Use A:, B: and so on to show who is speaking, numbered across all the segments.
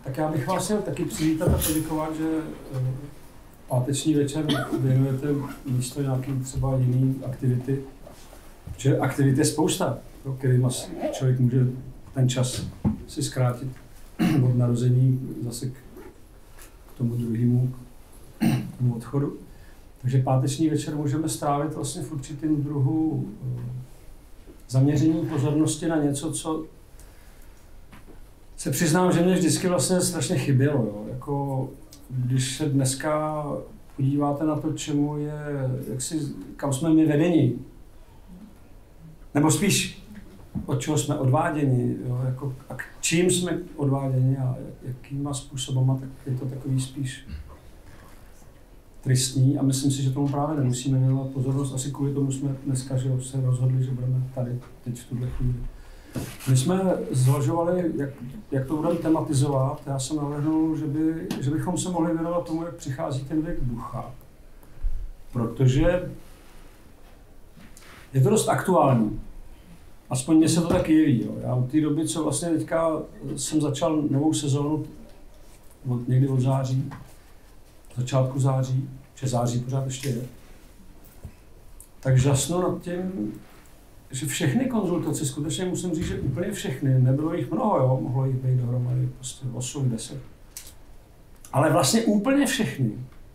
A: Tak já bych vás chtěl taky přivítat a poděkovat, že páteční večer věnujete místo nějaký třeba jiný aktivity. Protože aktivity je spousta, kterým člověk může ten čas si zkrátit od narození zase k tomu druhému odchodu. Takže páteční večer můžeme strávit vlastně v určitém druhu zaměření pozornosti na něco, co se přiznám, že mě vždycky vlastně strašně chybělo. Jo. Jako, když se dneska podíváte na to, čemu je, kam jsme my vedeni, nebo spíš od čeho jsme odváděni, jo, jako, a k čím jsme odváděni a jakýma způsobama, tak je to takový spíš tristní a myslím si, že tomu právě nemusíme věnovat pozornost. Asi kvůli tomu jsme dneska že se rozhodli, že budeme tady teď v tuhle chvíli. My jsme zvažovali, jak to budeme tematizovat. Já jsem navrhnul, že bychom se mohli věnovat tomu, jak přichází ten věk ducha. Protože je to dost aktuální. Aspoň mně se to tak jeví. Jo. Já od té doby, co vlastně teďka jsem začal novou sezónu, někdy od září, začátku září, že září pořád ještě je, tak žasnu nad tím, že všechny konzultace, skutečně musím říct, že úplně všechny, nebylo jich mnoho, jo, mohlo jich být dohromady prostě 8, 10. Ale vlastně úplně všechny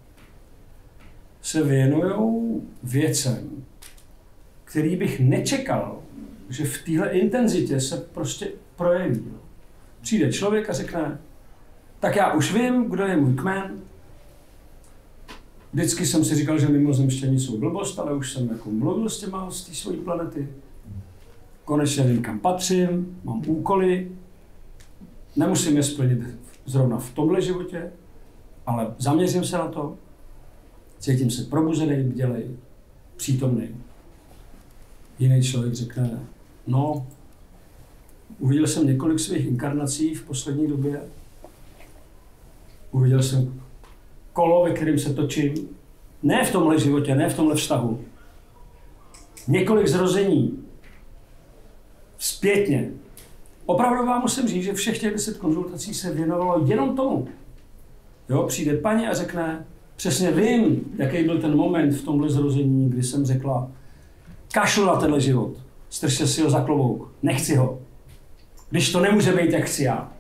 A: se věnujou věcem, který bych nečekal, že v téhle intenzitě se prostě projeví. Přijde člověk a řekne, tak já už vím, kdo je můj kmen. Vždycky jsem si říkal, že mimozemšťani jsou blbost, ale už jsem jako mluvil s těma z té svojí planety. Konečně vím, kam patřím, mám úkoly, nemusím je splnit zrovna v tomhle životě, ale zaměřím se na to, cítím se probuzený, bdělej, přítomný. Jiný člověk řekne, no, uviděl jsem několik svých inkarnací v poslední době, uviděl jsem kolo, ve kterém se točím, ne v tomhle životě, ne v tomhle vztahu. Několik zrození, zpětně. Opravdu vám musím říct, že všech těch 10 konzultací se věnovalo jenom tomu. Jo, přijde paní a řekne, přesně vím, jaký byl ten moment v tomhle zrození, kdy jsem řekla, kašlu na tenhle život, strčte si ho za klobouk, nechci ho. Když to nemůže být, jak chci já.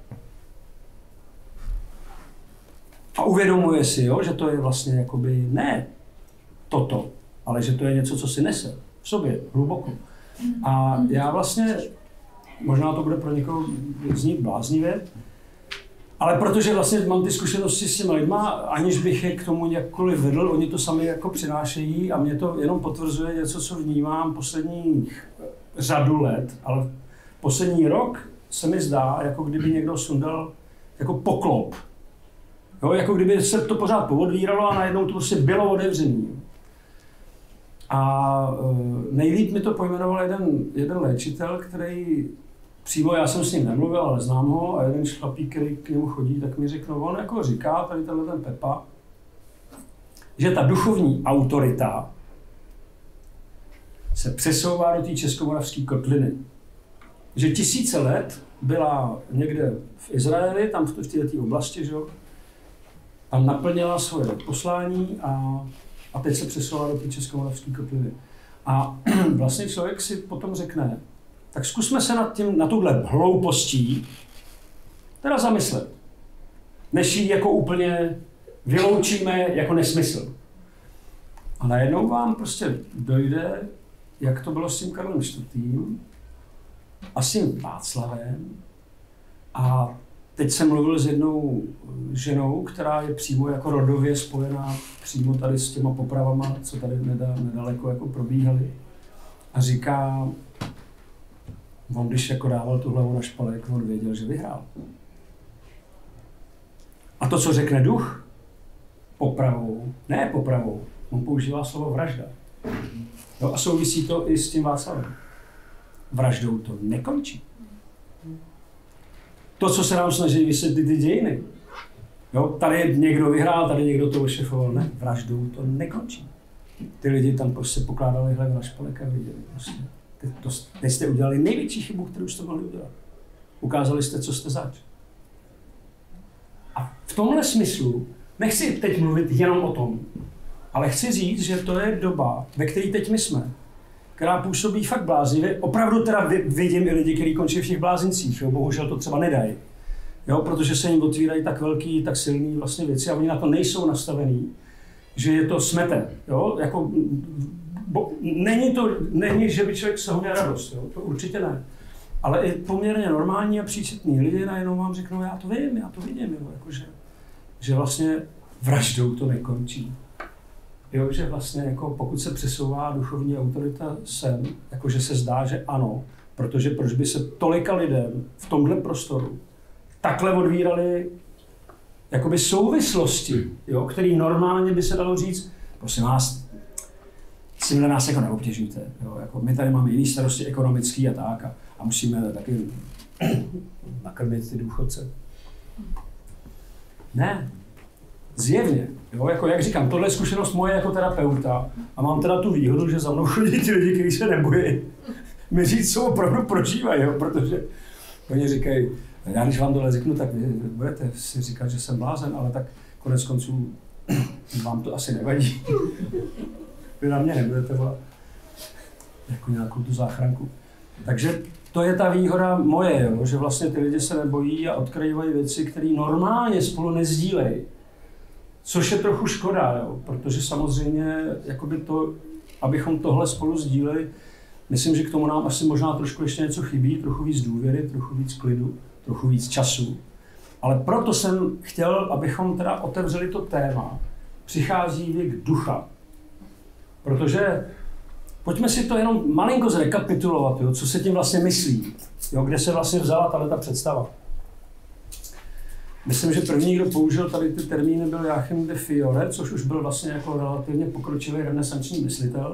A: A uvědomuje si, jo, že to je vlastně jakoby ne toto, ale že to je něco, co si nese v sobě, hluboko. A já vlastně, možná to bude pro někoho znít bláznivě, ale protože vlastně mám ty zkušenosti s těmi lidma, aniž bych je k tomu jakkoliv vedl, oni to sami jako přinášejí a mě to jenom potvrzuje něco, co vnímám posledních řadu let, ale poslední rok se mi zdá, jako kdyby někdo sundal jako poklop. Jo, jako kdyby se to pořád poodvíralo a najednou to prostě bylo otevřené. A nejlíp mi to pojmenoval jeden léčitel, který přímo, já jsem s ním nemluvil, ale znám ho, a jeden šlapík, který k němu chodí, tak mi řekl, on jako říká, tady tenhle ten Pepa, že ta duchovní autorita se přesouvá do té českomoravské kotliny. Že tisíce let byla někde v Izraeli, tam v této oblasti, že jo, tam naplnila svoje poslání a teď se přesouvá do té českomoravské kotliny. A vlastně člověk si potom řekne, tak zkusme se na tuhle hloupostí teda zamyslet, než ji jako úplně vyloučíme jako nesmysl. A najednou vám prostě dojde, jak to bylo s tím Karlem IV. A s tím Václavem. A teď jsem mluvil s jednou ženou, která je přímo jako rodově spojená přímo tady s těma popravama, co tady nedaleko jako probíhaly. A říká, on když jako dával tu hlavu na špalek, on věděl, že vyhrál. A to, co řekne duch, popravou, on používá slovo vražda. Jo, a souvisí to i s tím Václavem. Vraždou to nekončí. To, co se nám snaží vysvětlit ty dějiny. Jo, tady někdo vyhrál, tady někdo to ošefoval. Ne, vraždou to nekončí. Ty lidi tam prostě pokládali hlavu na špalek a viděli prostě. Teď jste udělali největší chybu, kterou jste mohli udělat. Ukázali jste, co jste zač. v tomhle smyslu nechci teď mluvit jenom o tom, ale chci říct, že to je doba, ve které teď my jsme, která působí fakt bláznivě. Opravdu teda vidím i lidi, kteří končí v těch blázincích, jo? Bohužel to třeba nedají, jo? Protože se jim otvírají tak velký, tak silný vlastně věci a oni na to nejsou nastavený, že je to smete. Jo? Jako, není, že by člověk z toho měl radost, jo? To určitě ne. Ale i poměrně normální a příčetní lidi najednou vám řeknou, já to vidím, jo? Jako, že vlastně vraždou to nekončí. Jo, že vlastně jako pokud se přesouvá duchovní autorita sem, jakože se zdá, že ano, protože proč by se tolika lidem v tomhle prostoru takhle odvíraly jakoby souvislosti, jo, který normálně by se dalo říct, prosím vás, s tímhle nás jako neobtěžujte, jo, jako my tady máme jiný starosti ekonomický a tak a musíme taky nakrmit ty důchodce. Ne. Zjevně, jo, jako jak říkám, tohle je zkušenost moje jako terapeuta a mám teda tu výhodu, že za mnou chodí ty lidi, kteří se nebojí mi říct, co opravdu prožívají, jo, protože oni říkají, já když vám tohle řeknu, tak vy budete si říkat, že jsem blázen, ale tak konec konců vám to asi nevadí. Vy na mě nebudete volat jako nějakou tu záchranku. Takže to je ta výhoda moje, jo, že vlastně ty lidi se nebojí a odkryvají věci, které normálně spolu nezdílejí. Což je trochu škoda, jo, protože samozřejmě jakoby to, abychom tohle spolu sdíleli, myslím, že k tomu nám asi možná trošku ještě něco chybí, trochu víc důvěry, trochu víc klidu, trochu víc času. Ale proto jsem chtěl, abychom teda otevřeli to téma, přichází věk ducha. Protože pojďme si to jenom malinko zrekapitulovat, jo, co se tím vlastně myslí, jo, kde se vlastně vzala tato představa. Myslím, že první, kdo použil tady ty termíny, byl Joachim de Fiore, což už byl vlastně jako relativně pokročilý renesanční myslitel.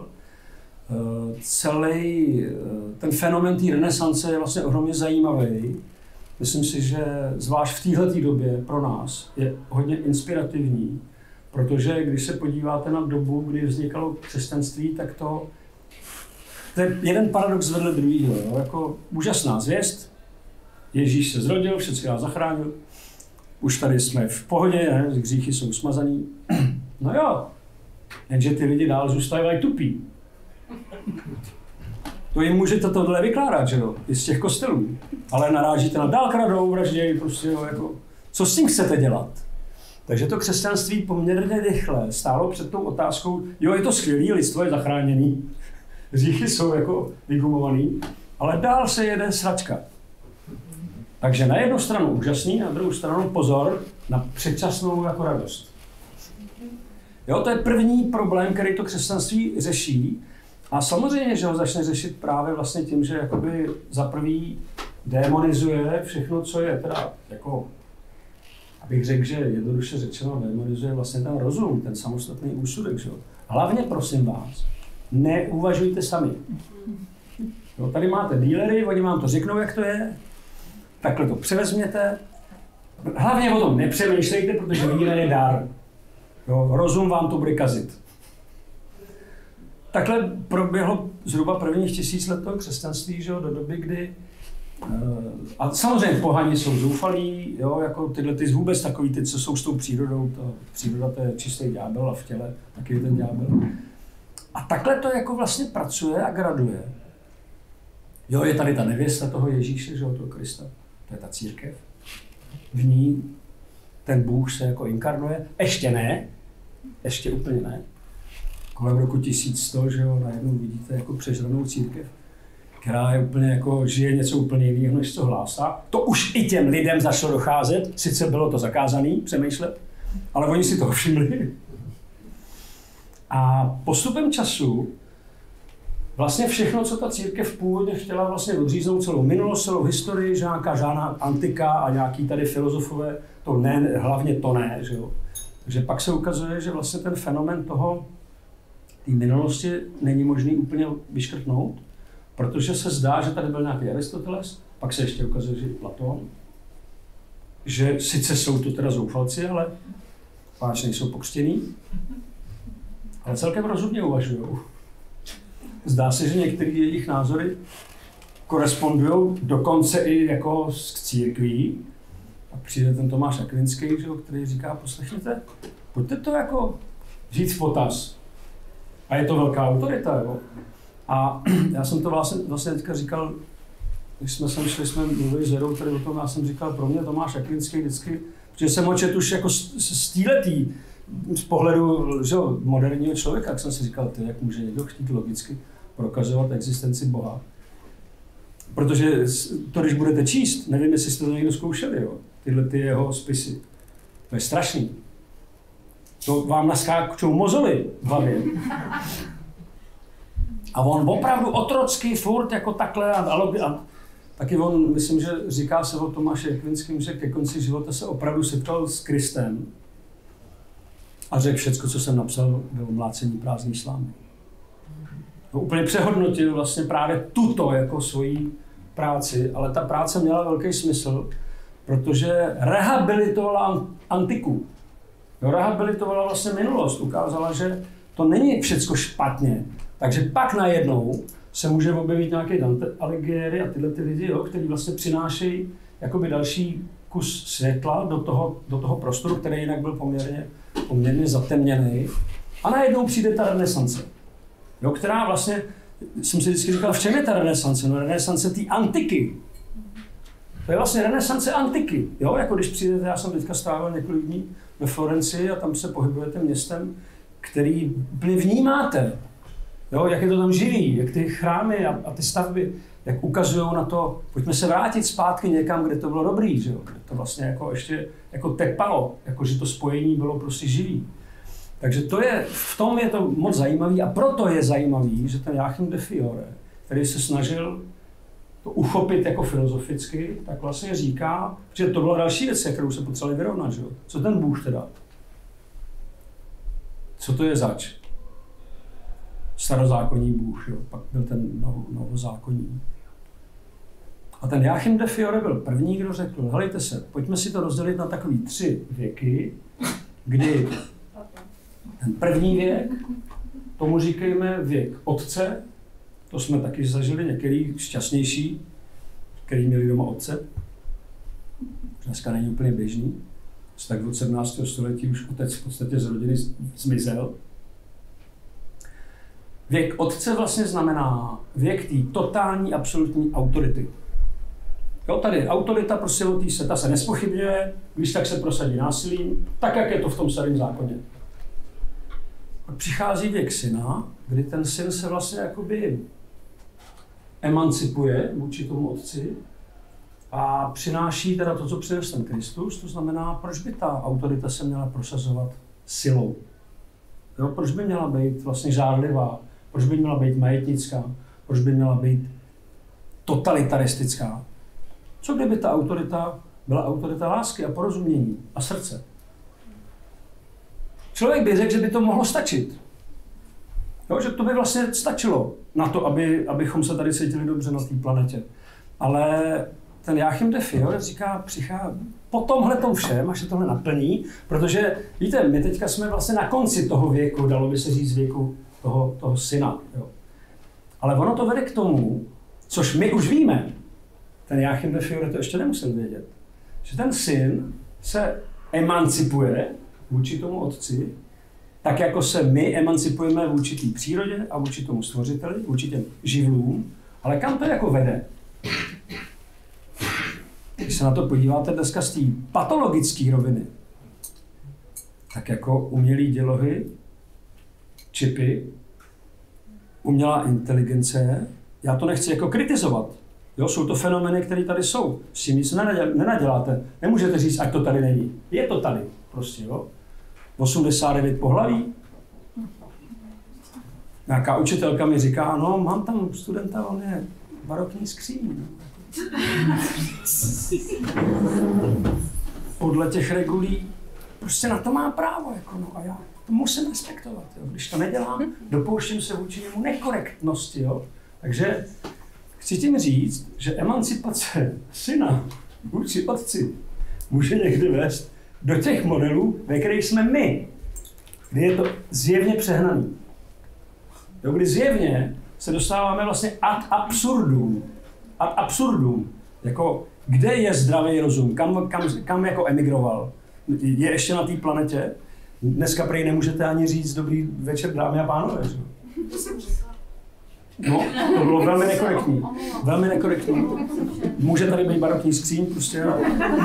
A: Celý ten fenomén té renesance je vlastně ohromně zajímavý. Myslím si, že zvlášť v této době pro nás je hodně inspirativní, protože když se podíváte na dobu, kdy vznikalo křesťanství, tak to je jeden paradox vedle druhého. Jako úžasná zvěst, Ježíš se zrodil, všechno nás zachránil, už tady jsme v pohodě, ne? Hříchy jsou smazaný. No jo, jenže ty lidi dál zůstávají tupí. To jim můžete tohle vykládat, že jo, i z těch kostelů. Ale narážíte na dál kradou, vraždějí, prostě jo, jako, co s tím chcete dělat? Takže to křesťanství poměrně rychle stálo před tou otázkou, jo, je to skvělý, lidstvo je zachráněný, hříchy jsou jako vygumovaný, ale dál se jede sračka. Takže na jednu stranu úžasný, na druhou stranu pozor na předčasnou jako radost. Jo, to je první problém, který to křesťanství řeší. A samozřejmě, že ho začne řešit právě vlastně tím, že jakoby za prvý démonizuje všechno, co je teda jako, abych řekl, že jednoduše řečeno, démonizuje vlastně ten rozum, ten samostatný úsudek. Že? Hlavně prosím vás, neuvažujte sami. Jo, tady máte dílery, oni vám to řeknou, jak to je, takhle to převezměte. Hlavně o tom nepřemýšlejte, protože víra je dár. Jo, rozum vám to bude kazit. Takhle proběhlo zhruba prvních 1000 let toho křesťanství, že jo, do doby, kdy a samozřejmě pohani jsou zoufalí, jo, jako tyhle ty vůbec takový ty, co jsou s tou přírodou, příroda to je čistý ďábel a v těle taky je ten ďábel. A takhle to jako vlastně pracuje a graduje. Jo, je tady ta nevěsta toho Ježíše, že jo, toho Krista, to je ta církev. V ní ten Bůh se jako inkarnuje, ještě úplně ne. Kolem roku 1100, že jo, najednou vidíte jako přežranou církev, která je úplně jako, žije něco úplně jiného, než co hlásá. To už i těm lidem začalo docházet, sice bylo to zakázané přemýšlet, ale oni si toho všimli. A postupem času vlastně všechno, co ta církev původně chtěla vlastně odříznout, celou minulost, celou historii, žádná antika a nějaký tady filozofové, to ne, hlavně to ne, že jo. Takže pak se ukazuje, že vlastně ten fenomén toho, té minulosti není možný úplně vyškrtnout, protože se zdá, že tady byl nějaký Aristoteles, pak se ještě ukazuje, že i Platón, že sice jsou to teda zoufalci, ale páč nejsou pokřtěný, ale celkem rozumně uvažujou. Zdá se, že některé jejich názory korespondují dokonce i jako s církví, A přijde ten Tomáš Akvinský, že, který říká, poslechněte, pojďte to jako říct v potaz. A je to velká autorita, jo. A já jsem to vlastně teďka říkal, když jsme sem šli, jsme mluvili s Jirou, tady o tom, já jsem říkal, pro mě Tomáš Akvinský vždycky, protože jsem ho četl už jako z téhletý, z pohledu že, moderního člověka, jak jsem si říkal, jak může někdo chtít logicky prokazovat existenci Boha. Protože to, když budete číst, nevím, jestli jste to někdo zkoušeli, jo, tyhle ty jeho spisy. To je strašný. To vám naskáčou mozoly v hlavě. A on opravdu otrocky furt jako takhle a taky on, myslím, že říká se o Tomáši Akvinským, že ke konci života se opravdu setkal s Kristem a řekl všecko, co jsem napsal, bylo mlácení prázdný slámy. No, úplně přehodnotil vlastně právě tuto jako svoji práci, ale ta práce měla velký smysl, protože rehabilitovala antiku. Jo, rehabilitovala vlastně minulost, ukázala, že to není všecko špatně. Takže pak najednou se může objevit nějaké Dante Alighieri a tyhle ty lidi, jo, kteří vlastně přinášejí jakoby další kus světla do toho prostoru, který jinak byl poměrně zatemněný. A najednou přijde ta renesance, jo, která vlastně, jsem si vždycky říkal, v čem je ta renesance? No renesance té antiky. To je vlastně renesance antiky, jo, jako když přijdete, já jsem teďka strávil několik dní ve Florencii a tam se pohybujete městem, který úplně vnímáte, jo, jak je to tam živý, jak ty chrámy a ty stavby, jak ukazují na to, pojďme se vrátit zpátky někam, kde to bylo dobrý, že jo, kde to vlastně jako ještě jako tepalo, jako že to spojení bylo prostě živý. Takže to je, v tom je to moc zajímavý a proto je zajímavý, že ten Joachim de Fiore, který se snažil to uchopit jako filozoficky, tak vlastně říká, že to byla další věc, kterou se potřebovali vyrovnat, že jo. Co ten Bůh teda? Co to je zač? Starozákonní Bůh, jo. Pak byl ten novozákonní. A ten Joachim de Fiore byl první, kdo řekl, helejte se, pojďme si to rozdělit na takový 3 věky, kdy ten první věk, tomu říkejme věk otce, to jsme taky zažili, některý šťastnější, který měli doma otce. Dneska není úplně běžný. Tak od 17. století už otec v podstatě z rodiny zmizel. Věk otce vlastně znamená věk té totální, absolutní autority. Jo, tady autorita prostě od té ta se nespochybňuje, když tak se prosadí násilím, tak jak je to v tom starém zákoně. Pak přichází věk syna, kdy ten syn se vlastně jakoby emancipuje vůči tomu otci a přináší teda to, co přinesl ten Kristus, to znamená, proč by ta autorita se měla prosazovat silou. Jo, proč by měla být vlastně žádlivá, proč by měla být majetnická, proč by měla být totalitaristická. Co kdyby ta autorita byla autorita lásky a porozumění a srdce? Člověk by řekl, že by to mohlo stačit. Jo, že to by vlastně stačilo na to, abychom se tady cítili dobře na té planetě. Ale ten Joachim de Fiore říká, po tomhletom všem, až se tohle naplní, protože víte, my teďka jsme vlastně na konci toho věku, dalo by se říct věku toho syna. Jo. Ale ono to vede k tomu, což my už víme, ten Joachim de Fiore to ještě nemusel vědět, že ten syn se emancipuje vůči tomu otci, tak jako se my emancipujeme vůči té přírodě a vůči tomu stvořiteli, vůči těm živlům, ale kam to jako vede? Když se na to podíváte dneska z té patologické roviny, tak jako umělý dělohy, čipy, umělá inteligence, já to nechci jako kritizovat. Jo, jsou to fenomény, které tady jsou. S tím nic nenaděláte. Nemůžete říct, ať to tady není. Je to tady prostě, jo. 89 pohlaví. Nějaká učitelka mi říká, no, mám tam studenta, on je barokní skříň. Podle těch regulí prostě na to má právo, jako no, a já to musím respektovat. Jo. Když to nedělám, dopouštím se vůči němu nekorektnosti. Jo. Takže chci tím říct, že emancipace syna vůči otci může někdy vést do těch modelů, ve kterých jsme my, kdy je to zjevně přehnaný. Jo, kdy zjevně se dostáváme vlastně ad absurdum. Ad absurdum. Jako Kde je zdravý rozum? Kam jako emigroval? Je ještě na té planetě? Dneska prý nemůžete ani říct dobrý večer, dámy a pánové. Že? No, to bylo velmi nekorektní. Velmi nekorektní. Může tady být barokní skříň, prostě a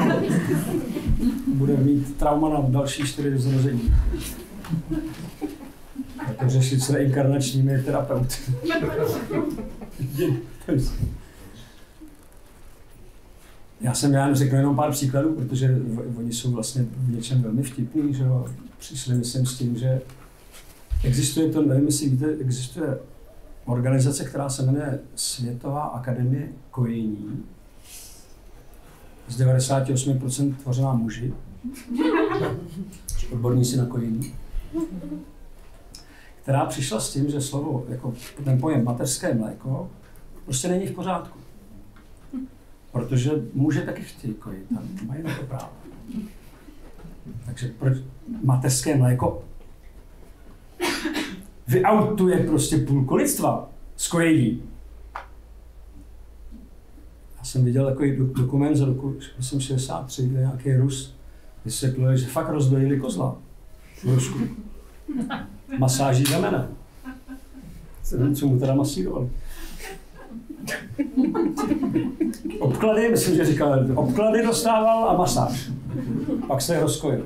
A: bude mít trauma na další 4 zrození. A to řešit s reinkarnačními terapeuty. Já řeknu jenom pár příkladů, protože oni jsou vlastně v něčem velmi vtipní, že jo. Přišli myslím s tím, že existuje to, nevím, jestli víte, existuje organizace, která se jmenuje Světová akademie kojení. Z 98% tvořená muži, odborníci na kojení, která přišla s tím, že slovo, jako ten pojem mateřské mléko, prostě není v pořádku. Protože muže taky chtějí kojit, tam mají na to právo. Takže proč mateřské mléko vyautuje prostě půlku lidstva z kojení. Já jsem viděl takový dokument z roku 1963, kde nějaký Rus vysvětluje, že fakt rozdojili kozla v Rusku. Masáží ramene. Co mu teda masírovali. Obklady, myslím, že říkal, obklady dostával a masáž. Pak se je rozkojil.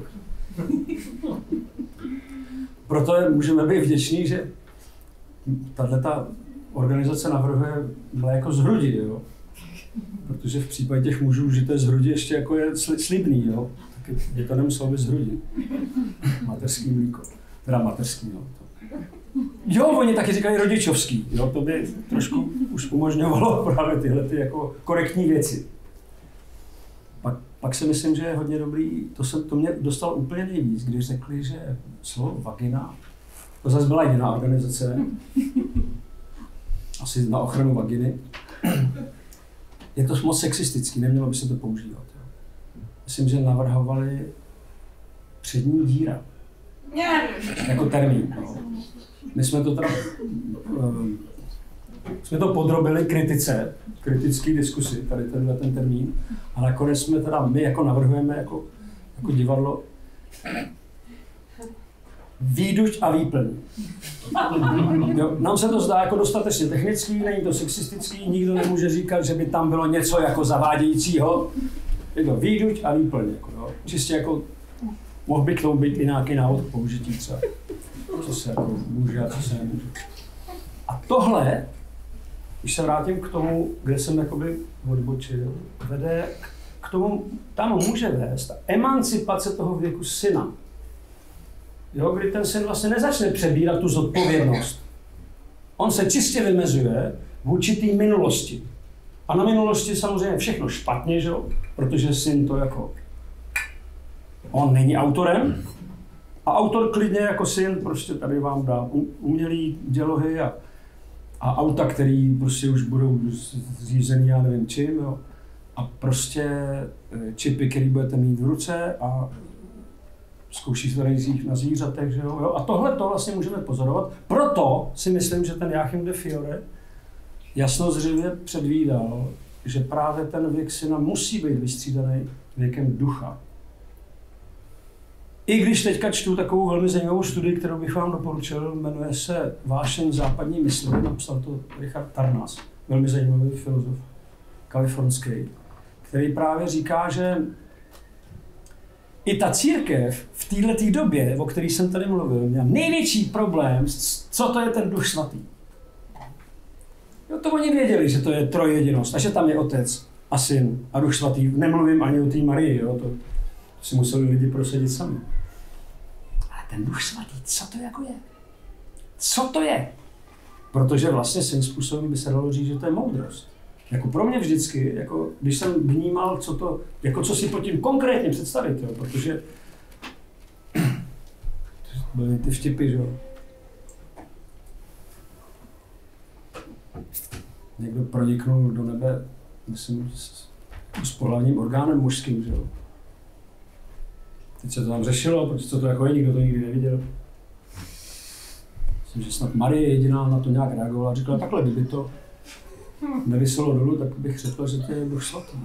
A: Proto můžeme být vděční, že tato organizace navrhuje mléko z hrudi, jo? Protože v případě těch mužů, že to je z hrudi, ještě jako je slibný, jo? Tak je to nemuselo být z hrudi. Mateřský mlíko. Teda mateřský, jo. Jo, oni taky říkají rodičovský, jo? To by trošku už umožňovalo právě tyhle ty jako korektní věci. Pak si myslím, že je hodně dobrý, to mě dostalo úplně nejvíc, když řekli, že slovo vagina, to zase byla jiná organizace, asi na ochranu vaginy, je to moc sexistický, nemělo by se to používat. Jo. Myslím, že navrhovali přední díra, jako termín. No. My jsme to teda, jsme to podrobili kritické diskusi, tady ten termín, a nakonec jsme teda, my jako navrhujeme jako divadlo výduť a výplň. Jo, nám se to zdá jako dostatečně technický, není to sexistický, nikdo nemůže říkat, že by tam bylo něco jako zavádějícího. Je to výduť a výplň. Jako, jo. Čistě jako, mohl by k tomu být i nějaký návod k použití třeba. Co se jako může a co se nemůže. A tohle, když se vrátím k tomu, kde jsem jakoby odbočil, vede k tomu, tam může vést emancipace toho věku syna. Jo, kdy ten syn vlastně nezačne přebírat tu zodpovědnost. On se čistě vymezuje vůči té minulosti. A na minulosti samozřejmě všechno špatně, že jo? Protože syn to jako... On není autorem. A autor klidně jako syn prostě tady vám dá umělý dělohy a auta, který prostě už budou zřízený, já nevím čím, jo. A prostě čipy, který budete mít v ruce a zkouší se tady na zvířatech, že jo. A tohle to vlastně můžeme pozorovat. Proto si myslím, že ten Joachim de Fiore jasnozřivě předvídal, že právě ten věk syna musí být vystřídaný věkem ducha. I když teďka čtu takovou velmi zajímavou studii, kterou bych vám doporučil, jmenuje se Vášeň západní mysli, napsal to Richard Tarnas, velmi zajímavý filozof kalifornský, který právě říká, že i ta církev v této době, o které jsem tady mluvil, měla největší problém, co to je ten Duch svatý. Jo, to oni věděli, že to je trojjedinost a že tam je Otec a Syn a Duch svatý. Nemluvím ani o té Marii, jo, to si museli lidi prosadit sami. Ale ten Duch svatý, co to jako je? Co to je? Protože vlastně svým způsobem by se dalo říct, že to je moudrost. Jako pro mě vždycky, jako když jsem vnímal, co to, jako co si pod tím konkrétně představit, jo, protože byly ty vtipy, že jo. Někdo proniknul do nebe, myslím, s pohlavním orgánem mužským, že jo. Teď se to tam řešilo, protože co to jako je, nikdo to nikdy neviděl. Myslím, že snad Marie jediná na to nějak reagovala a říkala, takhle by to. nevyselo dolů, tak bych řekl, že to je Duch Svatý.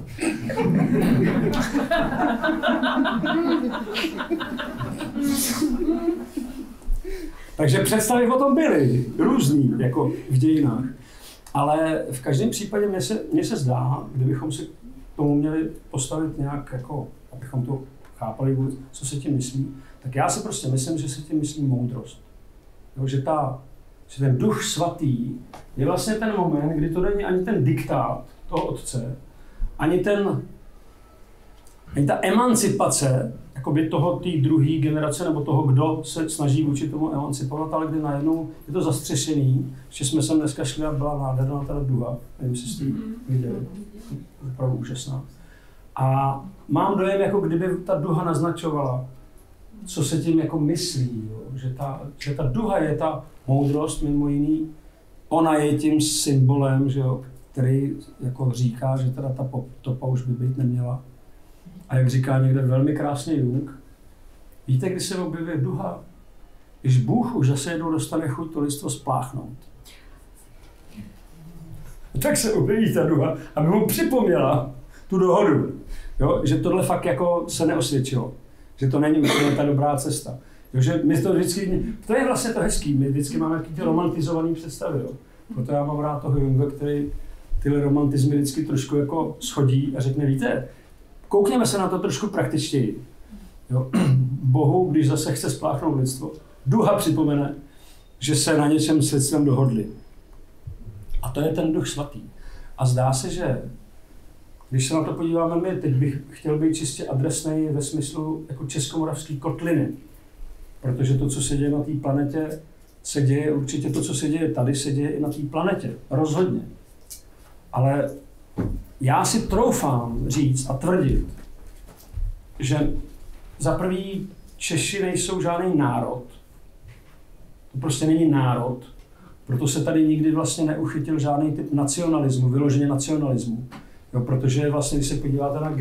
A: Takže představy o tom byly různý, jako v dějinách. Ale v každém případě mně se zdá, kdybychom si tomu měli postavit nějak, jako, abychom to chápali, co se tím myslí, tak já si prostě myslím, že se tím myslí moudrost. Jo, že ten Duch Svatý je vlastně ten moment, kdy to není ani ten diktát toho Otce, ani ta emancipace jakoby toho té druhé generace nebo toho, kdo se snaží vůči tomu emancipovat, ale kdy najednou je to zastřešený, že jsme sem dneska šli a byla nádherná ta duha, nevím, jestli jste ji viděli, opravdu úžasná. A mám dojem, jako kdyby ta duha naznačovala, co se tím jako myslí, jo? Že ta duha je ta moudrost, mimo jiný, ona je tím symbolem, že jo, který jako říká, že teda ta potopa už by být neměla. A jak říká někde velmi krásně Jung, víte, kdy se objeví duha? Když Bůh už zase jednou dostane chuť to lidstvo spláchnout. Tak se objeví ta duha, aby mu připomněla tu dohodu, jo? Že tohle fakt jako se neosvědčilo. Že to není ta dobrá cesta. Jo? Že my to vždycky, to je vlastně to hezký, my vždycky máme ty romantizované představy. Jo? Proto já mám rád toho Junga, který tyhle romantizmy vždycky trošku jako schodí a řekne, víte, koukněme se na to trošku praktičtěji. Jo? Bohu, když zase chce spláchnout lidstvo, duha připomene, že se na něčem s lidstvem dohodli. A to je ten Duch Svatý. A zdá se, že když se na to podíváme my, teď bych chtěl být čistě adresný ve smyslu jako českomoravský kotliny. Protože to, co se děje na té planetě, se děje určitě to, co se děje tady, se děje i na té planetě. Rozhodně. Ale já si troufám říct a tvrdit, že za prvý Češi nejsou žádný národ. To prostě není národ. Proto se tady nikdy vlastně neuchytil žádný typ nacionalismu, vyloženě nacionalismu. Jo, protože vlastně, když se podíváte na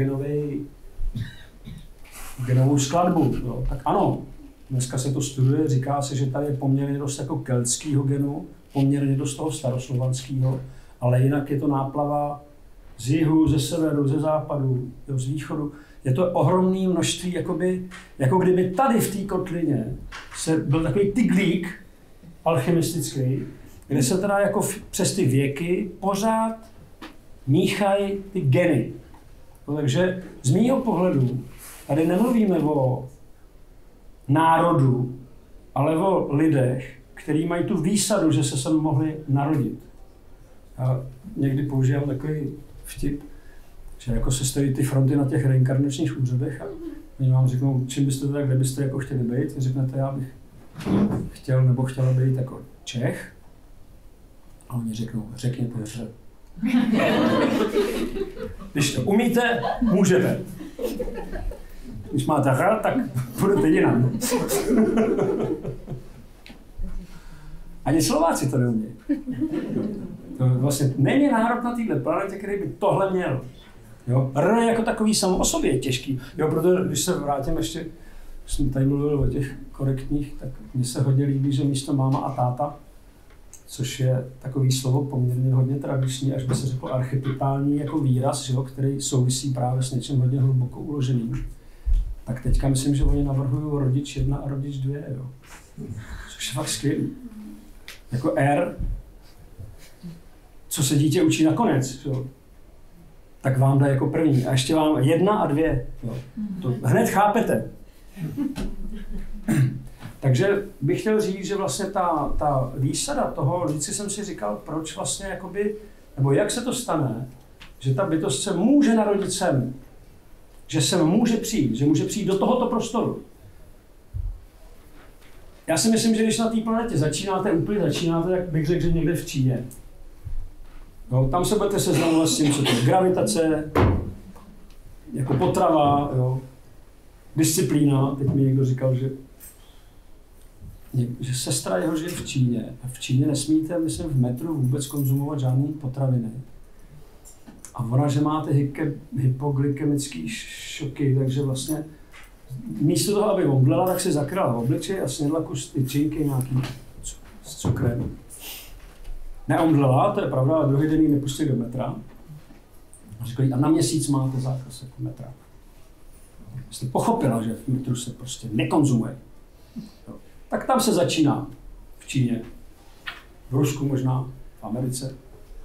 A: genovou skladbu, jo, tak ano, dneska se to studuje, říká se, že tady je poměrně dost jako keltského genu, poměrně dost toho staroslovanského, ale jinak je to náplava z jihu, ze severu, ze západu, jo, z východu. Je to ohromné množství, jako kdyby tady v té kotlině se byl takový tyglík alchemistický, kde se teda jako přes ty věky pořád míchají ty geny. No, takže z mýho pohledu tady nemluvíme o národu, ale o lidech, kteří mají tu výsadu, že se sem mohli narodit. Já někdy používám takový vtip, že jako se stojí ty fronty na těch reinkarnačních úřadech a oni vám řeknou, čím byste teda, kde byste jako chtěli být. Vy řeknete, já bych chtěl nebo chtěla být jako Čech. A oni řeknou, řekněte Ř. Když to umíte, můžete. Když máte Ř, tak budete jinam. Ani Slováci to neumějí. To vlastně není národ na této planetě, který by tohle měl. Jo? R jako takový samo o sobě je těžký. Jo, protože když se vrátím ještě, jsem tady mluvil o těch korektních, tak mně se hodně líbí, že místo máma a táta, což je takový slovo poměrně hodně tradiční, až by se řekl archetypální jako výraz, že jo, který souvisí právě s něčím hodně hluboko uloženým. Tak teďka myslím, že oni navrhují rodič 1 a rodič 2, jo. Což je fakt skvělý. Jako R, co se dítě učí nakonec, jo. Tak vám dá jako první. A ještě vám 1 a 2. Jo. To hned chápete. Takže bych chtěl říct, že vlastně ta výsada toho, vždycky jsem si říkal, proč vlastně jakoby, nebo jak se to stane, že ta bytost se může narodit sem. Že sem může přijít, že může přijít do tohoto prostoru. Já si myslím, že když na té planetě začínáte, jak bych řekl, že někde v Číně. No, tam se budete seznamovat s tím, co to je gravitace, jako potrava, jo, disciplína. Teď mi někdo říkal, že sestra jeho žije v Číně. A v Číně nesmíte, myslím, v metru vůbec konzumovat žádný potraviny. A ona, že máte hypoglykemický šoky, takže vlastně místo toho, aby omdlela, tak si zakryla obličej a snědla kus tyčinky nějaký s cukrem. neomdlela, to je pravda, ale druhý den ji nepustili do metra. A řekli, a na měsíc máte zákaz jako metra. Jste pochopila, že v metru se prostě nekonzumuje. Jo. Tak tam se začíná. V Číně, v Rusku možná, v Americe.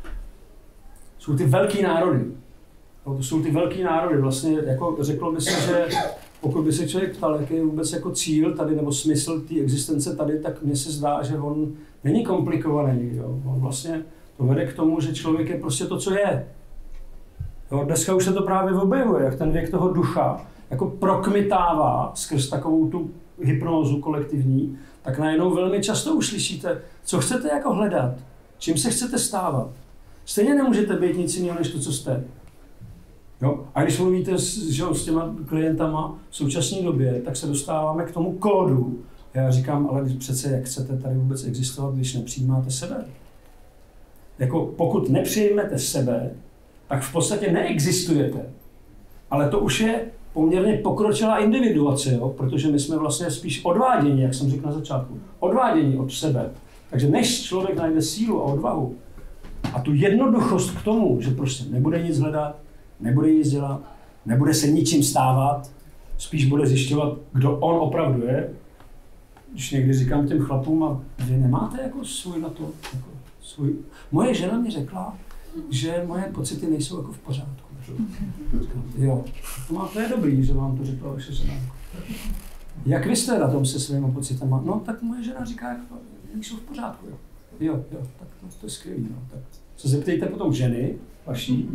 A: Jsou ty velký národy. Jo, to jsou ty velký národy. Vlastně jako řeklo by se, že pokud by se člověk ptal, jaký je vůbec jako cíl tady nebo smysl té existence tady, tak mně se zdá, že on není komplikovaný. Jo. On vlastně to vede k tomu, že člověk je prostě to, co je. Jo, dneska už se to právě objevuje, jak ten věk toho ducha jako prokmitává skrz takovou tu hypnózu kolektivní, tak najednou velmi často uslyšíte, co chcete jako hledat, čím se chcete stávat. Stejně nemůžete být nic jiného, než to, co jste. Jo? A když mluvíte s těma klientama v současné době, tak se dostáváme k tomu kódu. Já říkám, ale přece jak chcete tady vůbec existovat, když nepřijímáte sebe? Jako pokud nepřijmete sebe, tak v podstatě neexistujete. Ale to už je poměrně pokročilá individuace, jo? Protože my jsme vlastně spíš odváděni, jak jsem řekl na začátku. Odváděni od sebe. Takže než člověk najde sílu a odvahu a tu jednoduchost k tomu, že prostě nebude nic hledat, nebude nic dělat, nebude se ničím stávat, spíš bude zjišťovat, kdo on opravdu je. Když někdy říkám těm chlapům, a vy nemáte jako svůj na to, jako svůj... Moje žena mi řekla, že moje pocity nejsou jako v pořádku. Jo, to je dobrý, že vám to řekla vaše žena. Jak vy jste na tom se svými pocitama? No, tak moje žena říká, jako, nejsou v pořádku. Jo, tak to je skvělý. No. Tak se zeptejte potom ženy vaší,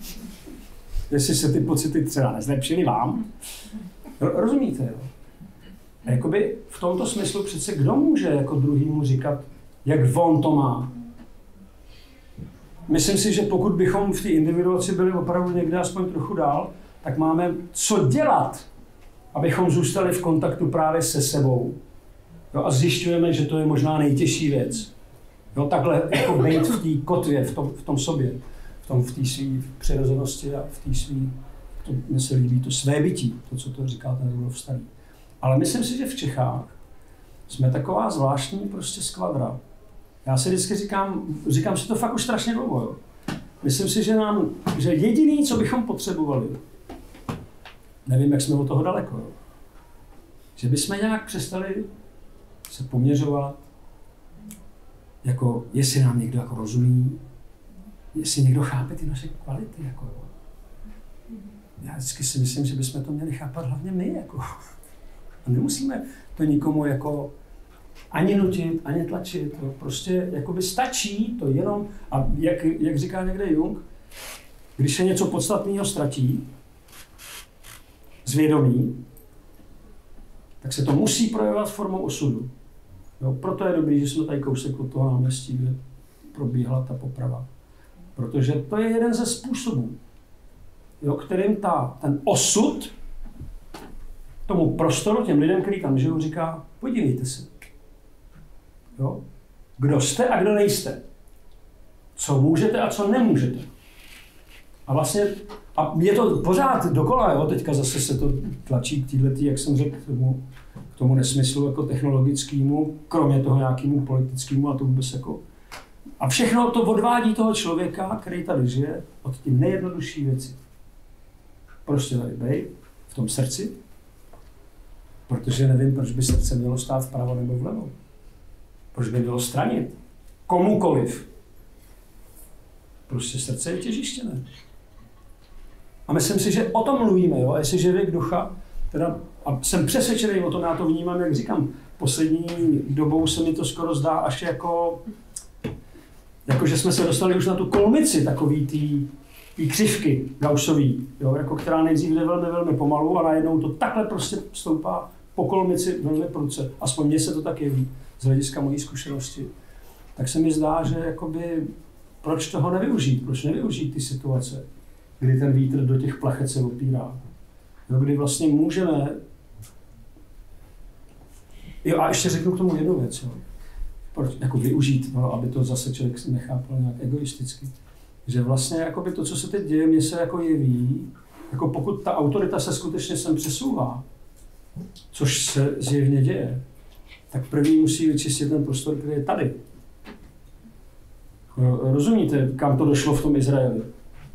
A: jestli se ty pocity třeba nezlepšily vám. Rozumíte, jo? A jakoby v tomto smyslu přece kdo může jako druhýmu říkat, jak on to má? Myslím si, že pokud bychom v té individuaci byli opravdu někde aspoň trochu dál, tak máme co dělat, abychom zůstali v kontaktu právě se sebou. Jo, a zjišťujeme, že to je možná nejtěžší věc. Jo, takhle jako být v té kotvě, v tom sobě, v té své přirozenosti a v té své, mně se líbí to své bytí, to, co to říká ten Rudolf Starý. Ale myslím si, že v Čechách jsme taková zvláštní prostě skvadra. Já si vždycky říkám si to fakt už strašně dlouho. Jo. Myslím si, že jediný, co bychom potřebovali, nevím, jak jsme od toho daleko, jo, že bychom nějak přestali se poměřovat, jako jestli nám někdo jako rozumí, jestli někdo chápe ty naše kvality. Jako, jo. Já vždycky si myslím, že bychom to měli chápat hlavně my. Jako. A nemusíme to nikomu jako ani nutit, ani tlačit. Jo. Prostě jakoby stačí to jenom, a jak říká někde Jung, když se něco podstatného ztratí, zvědomí, tak se to musí projevovat formou osudu. Jo, proto je dobrý, že jsme tady kousek od toho náměstí, kde probíhala ta poprava. Protože to je jeden ze způsobů, jo, kterým ten osud tomu prostoru, těm lidem, kteří tam žijou, říká, podívejte se. Jo? Kdo jste a kdo nejste. Co můžete a co nemůžete. A vlastně, a je to pořád dokola, jo? Teďka zase se to tlačí k této, jak jsem řekl, k tomu nesmyslu jako technologickému, kromě toho nějakému politickému a to vůbec jako... A všechno to odvádí toho člověka, který tady žije, od tím nejjednodušší věci. Prostě tady bej, v tom srdci, protože nevím, proč by srdce mělo stát vpravo nebo vlevo. Proč by mělo stranit? Komukoliv. Prostě srdce je těžiště, ne? A myslím si, že o tom mluvíme, jo? Jestliže věk ducha, teda, a jsem přesvědčený o tom, já to vnímám, jak říkám, poslední dobou se mi to skoro zdá až jako že jsme se dostali už na tu kolmici takový tý křivky Gaussový, jo? Jako, která nejdřív jde velmi, velmi pomalu a najednou to takhle prostě stoupá po kolmici velmi prudce. Aspoň mně se to tak jeví z hlediska mojí zkušenosti. Tak se mi zdá, že jakoby, proč toho nevyužít? Proč nevyužít ty situace, kdy ten vítr do těch plachet se opírá? Jo, kdy vlastně můžeme... Jo, a ještě řeknu k tomu jednu věc. Jo. Proč jako využít, no, aby to zase člověk nechápal nějak egoisticky. Že vlastně jakoby to, co se teď děje, mně se jako jeví, jako pokud ta autorita se skutečně sem přesouvá, což se zjevně děje, tak první musí vyčistit ten prostor, který je tady. Rozumíte, kam to došlo v tom Izraeli?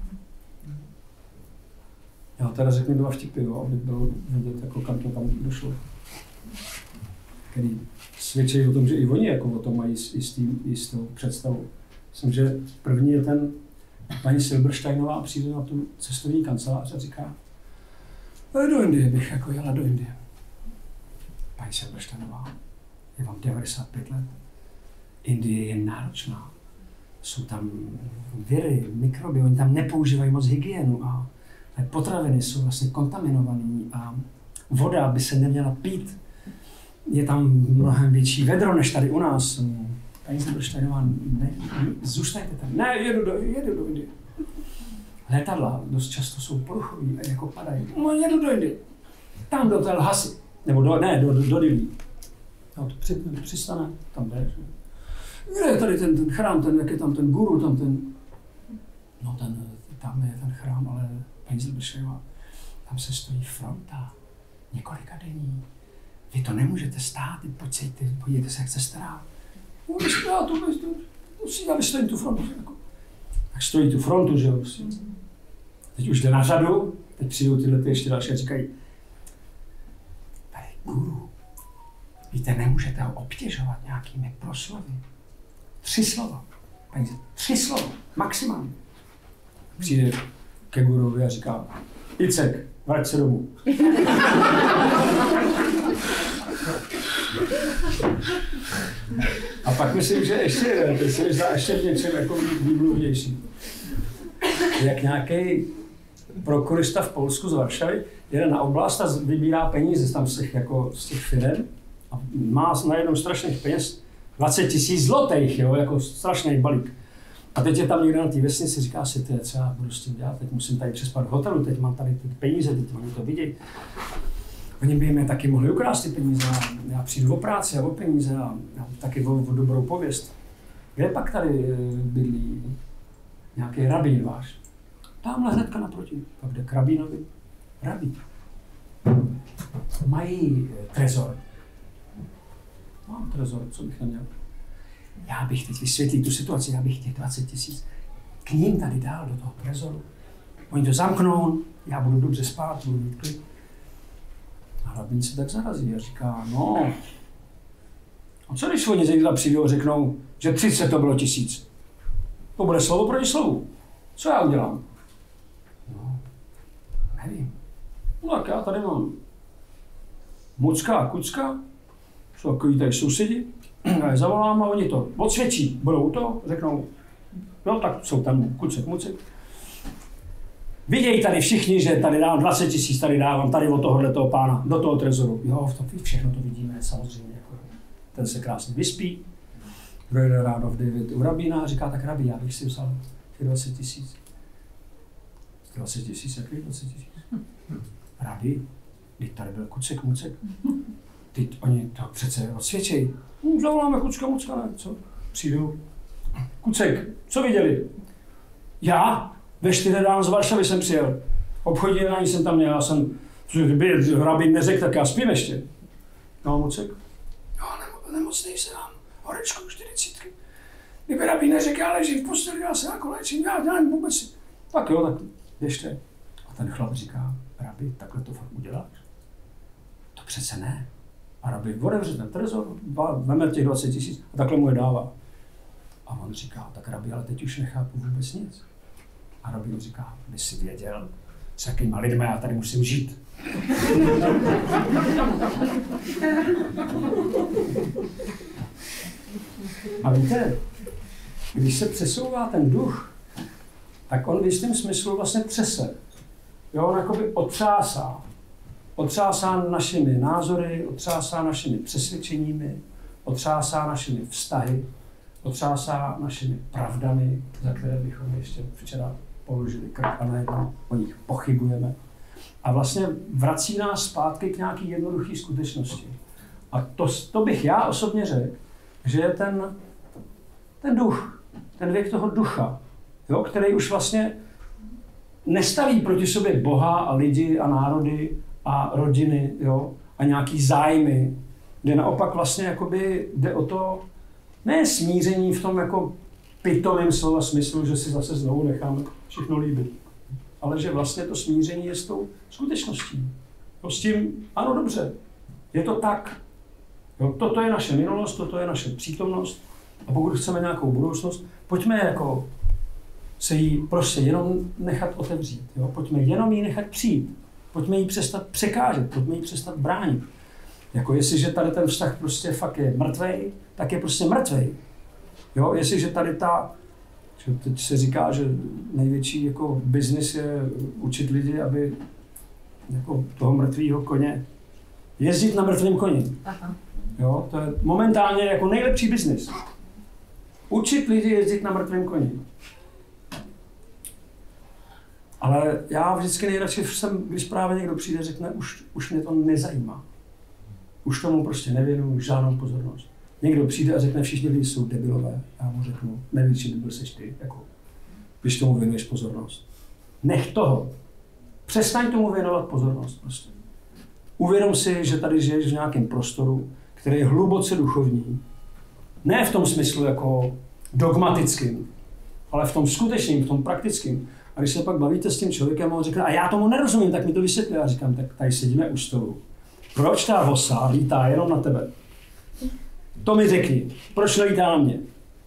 A: Já teda řeknu dva vtipy, jo, aby bylo vidět, jako kam to tam došlo. Který svědčí o tom, že i oni jako o tom mají jistou představu. Myslím, že první je ten paní Silbersteinová přijde na tu cestovní kancelář a říká, do Indie bych jako jela do Indie. Paní Silbersteinová, je vám 95 let. Indie je náročná. Jsou tam viry, mikroby, oni tam nepoužívají moc hygienu a potraviny jsou vlastně kontaminované a voda by se neměla pít. Je tam mnohem větší vedro než tady u nás. Paní Silbersteinová, ne, zůstaňte tam. Ne, jedu do Indie. Letadla dost často jsou poruchový a jako padají. No, jedu do Indie. Tam do té Lhasy. Nebo do Dillí. No, to přistane, tam jde. Kde je tady ten chrám, jak je tam ten guru, tam je ten chrám, ale paní Silbersteinová, tam se stojí fronta, několika denní. Vy to nemůžete stát, podívejte se, jak se stará. No, já vystojím tu frontu. Jako. Tak stojí tu frontu, že jo. Teď už jde na řadu, teď přijdou tyhle ještě další a říkají, tady guru, víte, nemůžete ho obtěžovat nějakými proslovy. 3 slova. Peníze. 3 slova. Maximálně. Přijde ke gurovi a říká, Icek, vrať se domů. A pak myslím, že ještě v něčem jako výmluvnější. Jak nějaký prokurista v Polsku z Varšavy jede na oblast a vybírá peníze tam z těch firem a má najednou strašných peněz 20 000 zlotých, jo, jako strašný balík. A teď je tam někde na té vesnici, říká si, co já budu s tím dělat, teď musím tady přespat v hotelu, teď mám tady ty peníze, teď oni to vidějí. Oni by mě taky mohli ukrást ty peníze, já přijdu o práci a o peníze a taky o dobrou pověst. Kde pak tady bydlí nějaký rabín váš? Tamhle hnedka naproti, pak jde k rabínovi. Rabín. Mají trezor. Mám trezor, co bych neměl. Já bych teď vysvětlil tu situaci, já bych těch 20 000 k ním tady dal do toho trezoru. Oni to zamknou, já budu dobře spát, budu mít klid. A rabín se tak zarazí a říká, no, a co když oni zítra přijdou a řeknou, že 30 to bylo 1000? To bude slovo proti slovu. Co já udělám? No, nevím. No tak já tady mám Mucka a Kucka, jsou takový tady sousedi, já je zavolám a oni to odsvědčí, budou to, řeknou, no tak jsou tam Kucek, Mucek. Vidějí tady všichni, že tady dávám 20 000, tady dávám tady od tohoto pána, do toho trezoru. Jo, všechno to vidíme, samozřejmě. Jako, ten se krásně vyspí, dojde ráno v 9 u rabína a říká, tak rabí, já bych si vzal těch 20 000. 20 000, jaký 20 000? Rabí, teď tady byl Kucek, Mucek. Teď oni to přece odsvědčejí. Zavoláme Kucka, Mucka, ne, co? Přijdou. Kucek, co viděli? Já? Ve 4 ráno z Varšavy jsem přijel. Obchodní jednání jsem tam měl, já jsem, kdyby rabín neřekl, tak já spím ještě. No, Mucek? Jo, nemocnej se vám, horečku 40. Kdyby rabín neřekl, já ležím v posteli, já se jako léčím, já nevím vůbec. Tak jo, tak běžte. A ten chlap říká, rabí, takhle to fakt uděláš? To přece ne. A rabí otevře ten trezor, veme těch 20 000 a takhle mu je dává. A on říká, tak rabí, ale teď už nechápu vůbec nic. A rabín říká, by si věděl, s jakýma lidmi já tady musím žít. A víte, když se přesouvá ten duch, tak on v jistém smyslu vlastně třese. Jo, on jakoby otřásá. Otřásá našimi názory, otřásá našimi přesvědčeními, otřásá našimi vztahy, otřásá našimi pravdami, za které bychom ještě včera položili krk a najednou o nich pochybujeme. A vlastně vrací nás zpátky k nějaký jednoduché skutečnosti. A to bych já osobně řekl, že je ten duch, ten věk toho ducha, jo, který už vlastně nestaví proti sobě Boha a lidi a národy a rodiny, jo, a nějaký zájmy, kde naopak vlastně jakoby jde o to, ne smíření v tom jako pitomým slova smyslu, že si zase znovu necháme všechno líbit. Ale že vlastně to smíření je s tou skutečností. No s tím, ano, dobře, je to tak. Jo, toto je naše minulost, toto je naše přítomnost. A pokud chceme nějakou budoucnost, pojďme jako se jí prostě jenom nechat otevřít. Jo? Pojďme jenom jí nechat přijít. Pojďme jí přestat překážet, pojďme jí přestat bránit. Jako jestliže tady ten vztah prostě fakt je mrtvej, tak je prostě mrtvej. Jo? Jestliže tady teď se říká, že největší jako biznis je učit lidi, aby jako toho mrtvého koně jezdit na mrtvém koni. Jo? To je momentálně jako nejlepší biznis. Učit lidi jezdit na mrtvém koni. Ale já vždycky nejradši jsem, když právě někdo přijde a řekne, už mě to nezajímá. Už tomu prostě nevěnuju žádnou pozornost. Někdo přijde a řekne, všichni lidi jsou debilové. Já mu řeknu, největší debil seš ty, jako, když tomu věnuješ pozornost. Nech toho. Přestaň tomu věnovat pozornost prostě. Uvědom si, že tady žiješ v nějakém prostoru, který je hluboce duchovní. Ne v tom smyslu jako dogmatickým, ale v tom skutečným, v tom praktickým. A když se pak bavíte s tím člověkem, on řekne, a já tomu nerozumím, tak mi to vysvětlí. Já říkám, tak tady sedíme u stolu. Proč ta hosa lítá jenom na tebe? To mi řekni. Proč nelítá na mě?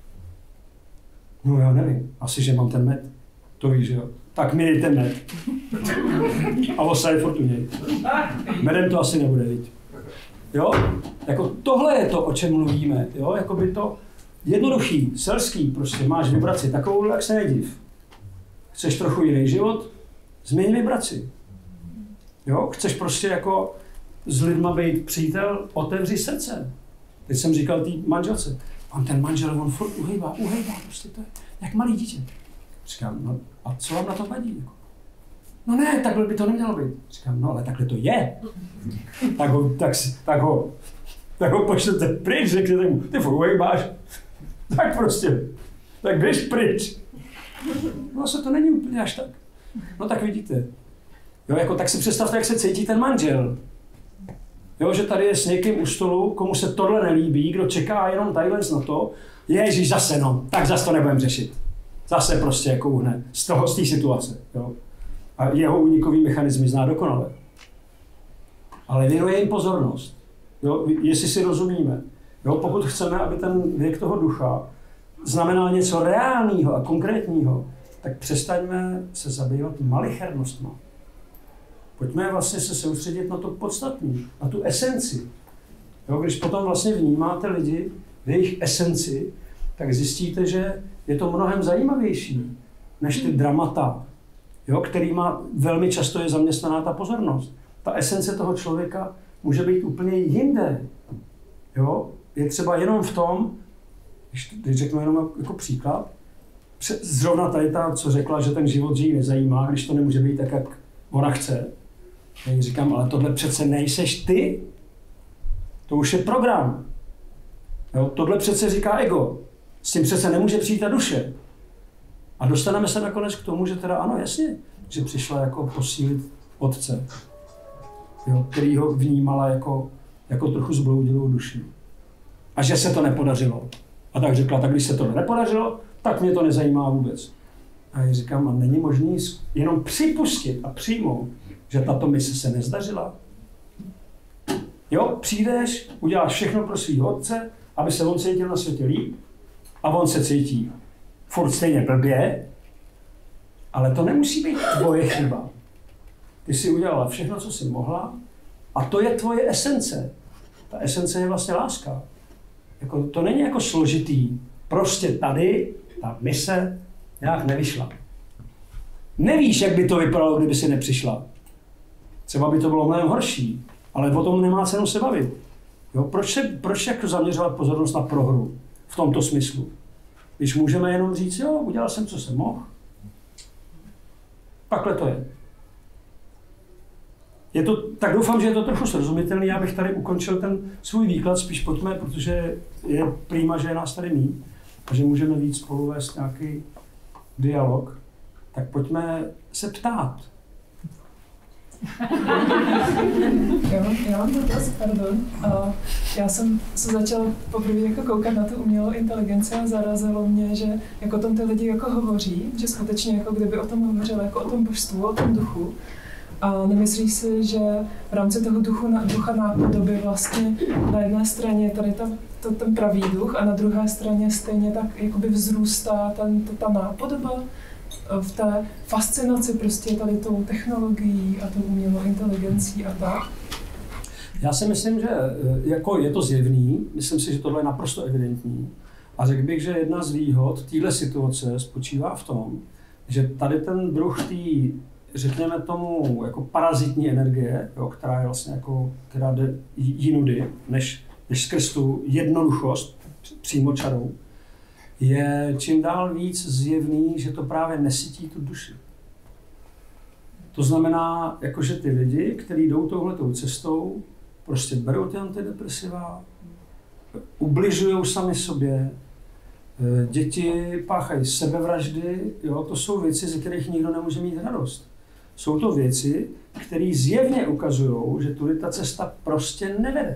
A: No já nevím. Asi, že mám ten med. To víš, že jo? Tak mi dej ten med. A hosa je furt u něj. Medem to asi nebude, viď? Jo? Jako tohle je to, o čem mluvíme. Jo? Jakoby to jednoduchý, selský, prostě máš vibraci takovou, jak se nediv. Chceš trochu jiný život? Změň vibraci. Jo? Chceš prostě jako s lidma být přítel? Otevři srdce. Teď jsem říkal té manželce, on ten manžel, on furt uhejbá, prostě to je jak malý dítě. Říkám, no a co vám na to vadí? Jako? No ne, takhle by to nemělo být. Říkám, no ale takhle to je. Tak ho pošlete pryč, řekněte mu, ty furt uhejbáš. Tak prostě, tak běž pryč. No se to není úplně až tak. No tak vidíte. Jo, jako tak si představte, jak se cítí ten manžel. Jo, že tady je s někým u stolu, komu se tohle nelíbí, kdo čeká jenom tadyhle na to, ježíš zase no, tak zase to nebudeme řešit. Zase prostě jako uhne z té situace. Jo. A jeho únikový mechanismy zná dokonale. Ale věnuje jim pozornost. Jo, jestli si rozumíme. Jo, pokud chceme, aby ten věk toho ducha znamenal něco reálného a konkrétního, tak přestaňme se zabývat malichernostma. Pojďme vlastně se soustředit na to podstatné, na tu esenci. Jo, když potom vlastně vnímáte lidi v jejich esenci, tak zjistíte, že je to mnohem zajímavější než ty dramata, jo, kterýma velmi často je zaměstnaná ta pozornost. Ta esence toho člověka může být úplně jinde. Jo? Je třeba jenom v tom, když řeknu jenom jako příklad, zrovna tady ta, co řekla, že ten život jí nezajímá, když to nemůže být tak, jak ona chce. Já jí říkám, ale tohle přece nejseš ty. To už je program. Jo? Tohle přece říká ego. S tím přece nemůže přijít ta duše. A dostaneme se nakonec k tomu, že teda ano, jasně, že přišla jako posílit otce, jo, který ho vnímala jako trochu zbloudilou duši. A že se to nepodařilo. A tak řekla, tak když se to nepodařilo, tak mě to nezajímá vůbec. A já říkám, a není možný jenom připustit a přijmout, že tato mise se nezdařila? Jo, přijdeš, uděláš všechno pro svýho otce, aby se on cítil na světě líp, a on se cítí furt stejně blbě, ale to nemusí být tvoje chyba. Ty jsi udělala všechno, co jsi mohla, a to je tvoje esence. Ta esence je vlastně láska. Jako, to není jako složitý. Prostě tady ta mise nějak nevyšla. Nevíš, jak by to vypadalo, kdyby si nepřišla. Třeba by to bylo mnohem horší, ale o tom nemá cenu se bavit. Jo, proč jako zaměřovat pozornost na prohru v tomto smyslu? Když můžeme jenom říct, jo, udělal jsem, co jsem mohl. Takhle to je. Tak doufám, že je to trochu srozumitelný. Já bych tady ukončil ten svůj výklad, spíš pojďme, protože je prýma, že je nás tady mít a že můžeme víc spolu vést nějaký dialog. Tak pojďme se ptát.
B: Já mám dotaz, pardon. Já jsem se začala poprvé jako koukat na tu umělou inteligenci a zarazilo mě, že jako o tom ty lidi jako hovoří, že skutečně jako kdyby o tom hovořili jako o tom božstvu, o tom duchu. A nemyslí si, že v rámci toho ducha nápodoby vlastně na jedné straně je tady ten pravý duch a na druhé straně stejně tak jakoby vzrůstá ta nápodoba v té fascinaci prostě tady tou technologií a tou umělou inteligencí a tak?
A: Já si myslím, že jako je to zjevný, myslím si, že tohle je naprosto evidentní. A řekl bych, že jedna z výhod téhle situace spočívá v tom, že tady ten druh té, řekněme tomu, jako parazitní energie, jo, která je vlastně jako, která jde jinudy, než skrz tu jednoduchost přímo čarou, je čím dál víc zjevný, že to právě nesytí tu duši. To znamená, jako, že ty lidi, kteří jdou touhletou cestou, prostě berou ty antidepresiva, ubližují sami sobě, děti páchají sebevraždy, jo, to jsou věci, ze kterých nikdo nemůže mít radost. Jsou to věci, které zjevně ukazují, že tudy ta cesta prostě nevede.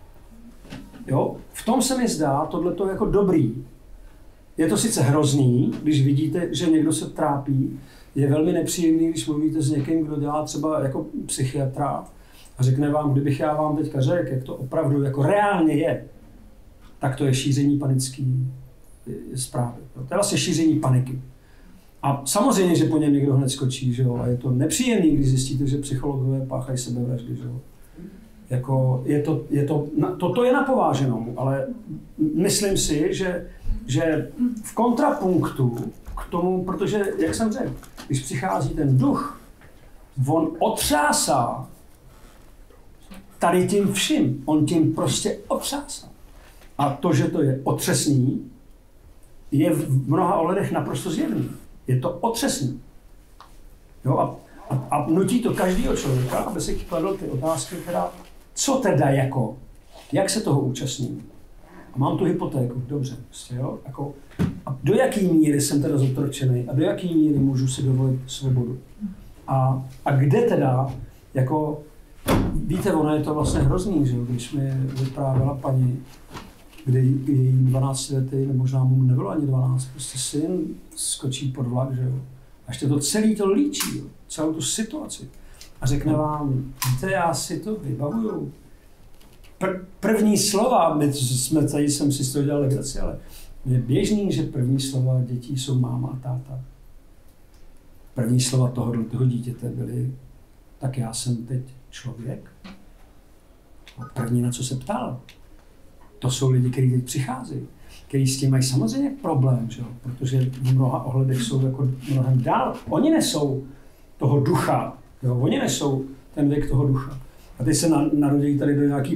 A: Jo? V tom se mi zdá tohleto jako dobrý. Je to sice hrozný, když vidíte, že někdo se trápí, je velmi nepříjemný, když mluvíte s někým, kdo dělá třeba jako psychiatra a řekne vám, kdybych já vám teďka řekl, jak to opravdu jako reálně je, tak to je šíření panické zprávy. To je vlastně šíření paniky. A samozřejmě, že po něm někdo hned skočí, že jo? A je to nepříjemný, když zjistíte, že psychologové páchají sebevraždy, že jo? Jako toto je na pováženou, ale myslím si, že v kontrapunktu k tomu, protože, jak jsem řekl, když přichází ten duch, on otřásá tady tím vším, on tím prostě otřásá. A to, že to je otřesný, je v mnoha ohledech naprosto zjevný. Je to otřesný. Jo, a nutí to každého člověka, aby si kladl ty otázky, teda, co teda jako, jak se toho účastním. A mám tu hypotéku, dobře, prostě, jo, jako, a do jaký míry jsem teda zotročený a do jaký míry můžu si dovolit svobodu. A kde teda, jako, víte, ono je to vlastně hrozný, že jo, když mi vyprávěla paní, kdy její 12letý, nebo možná mu nebylo ani 12, prostě syn skočí pod vlak, že jo. A ještě to celý to líčí, jo, celou tu situaci. A řekne vám, víte, já si to vybavuju. První slova, jsem si z toho dělal legraci, ale je běžný, že první slova dětí jsou máma a táta. První slova toho dítěte byly, tak já jsem teď člověk. A první, na co se ptal. To jsou lidi, kteří teď přicházejí, kteří s tím mají samozřejmě problém, že? Protože v mnoha ohledech jsou jako mnohem dál. Oni nesou toho ducha, jo? Oni nesou ten věk toho ducha. A teď se narodí tady do nějaký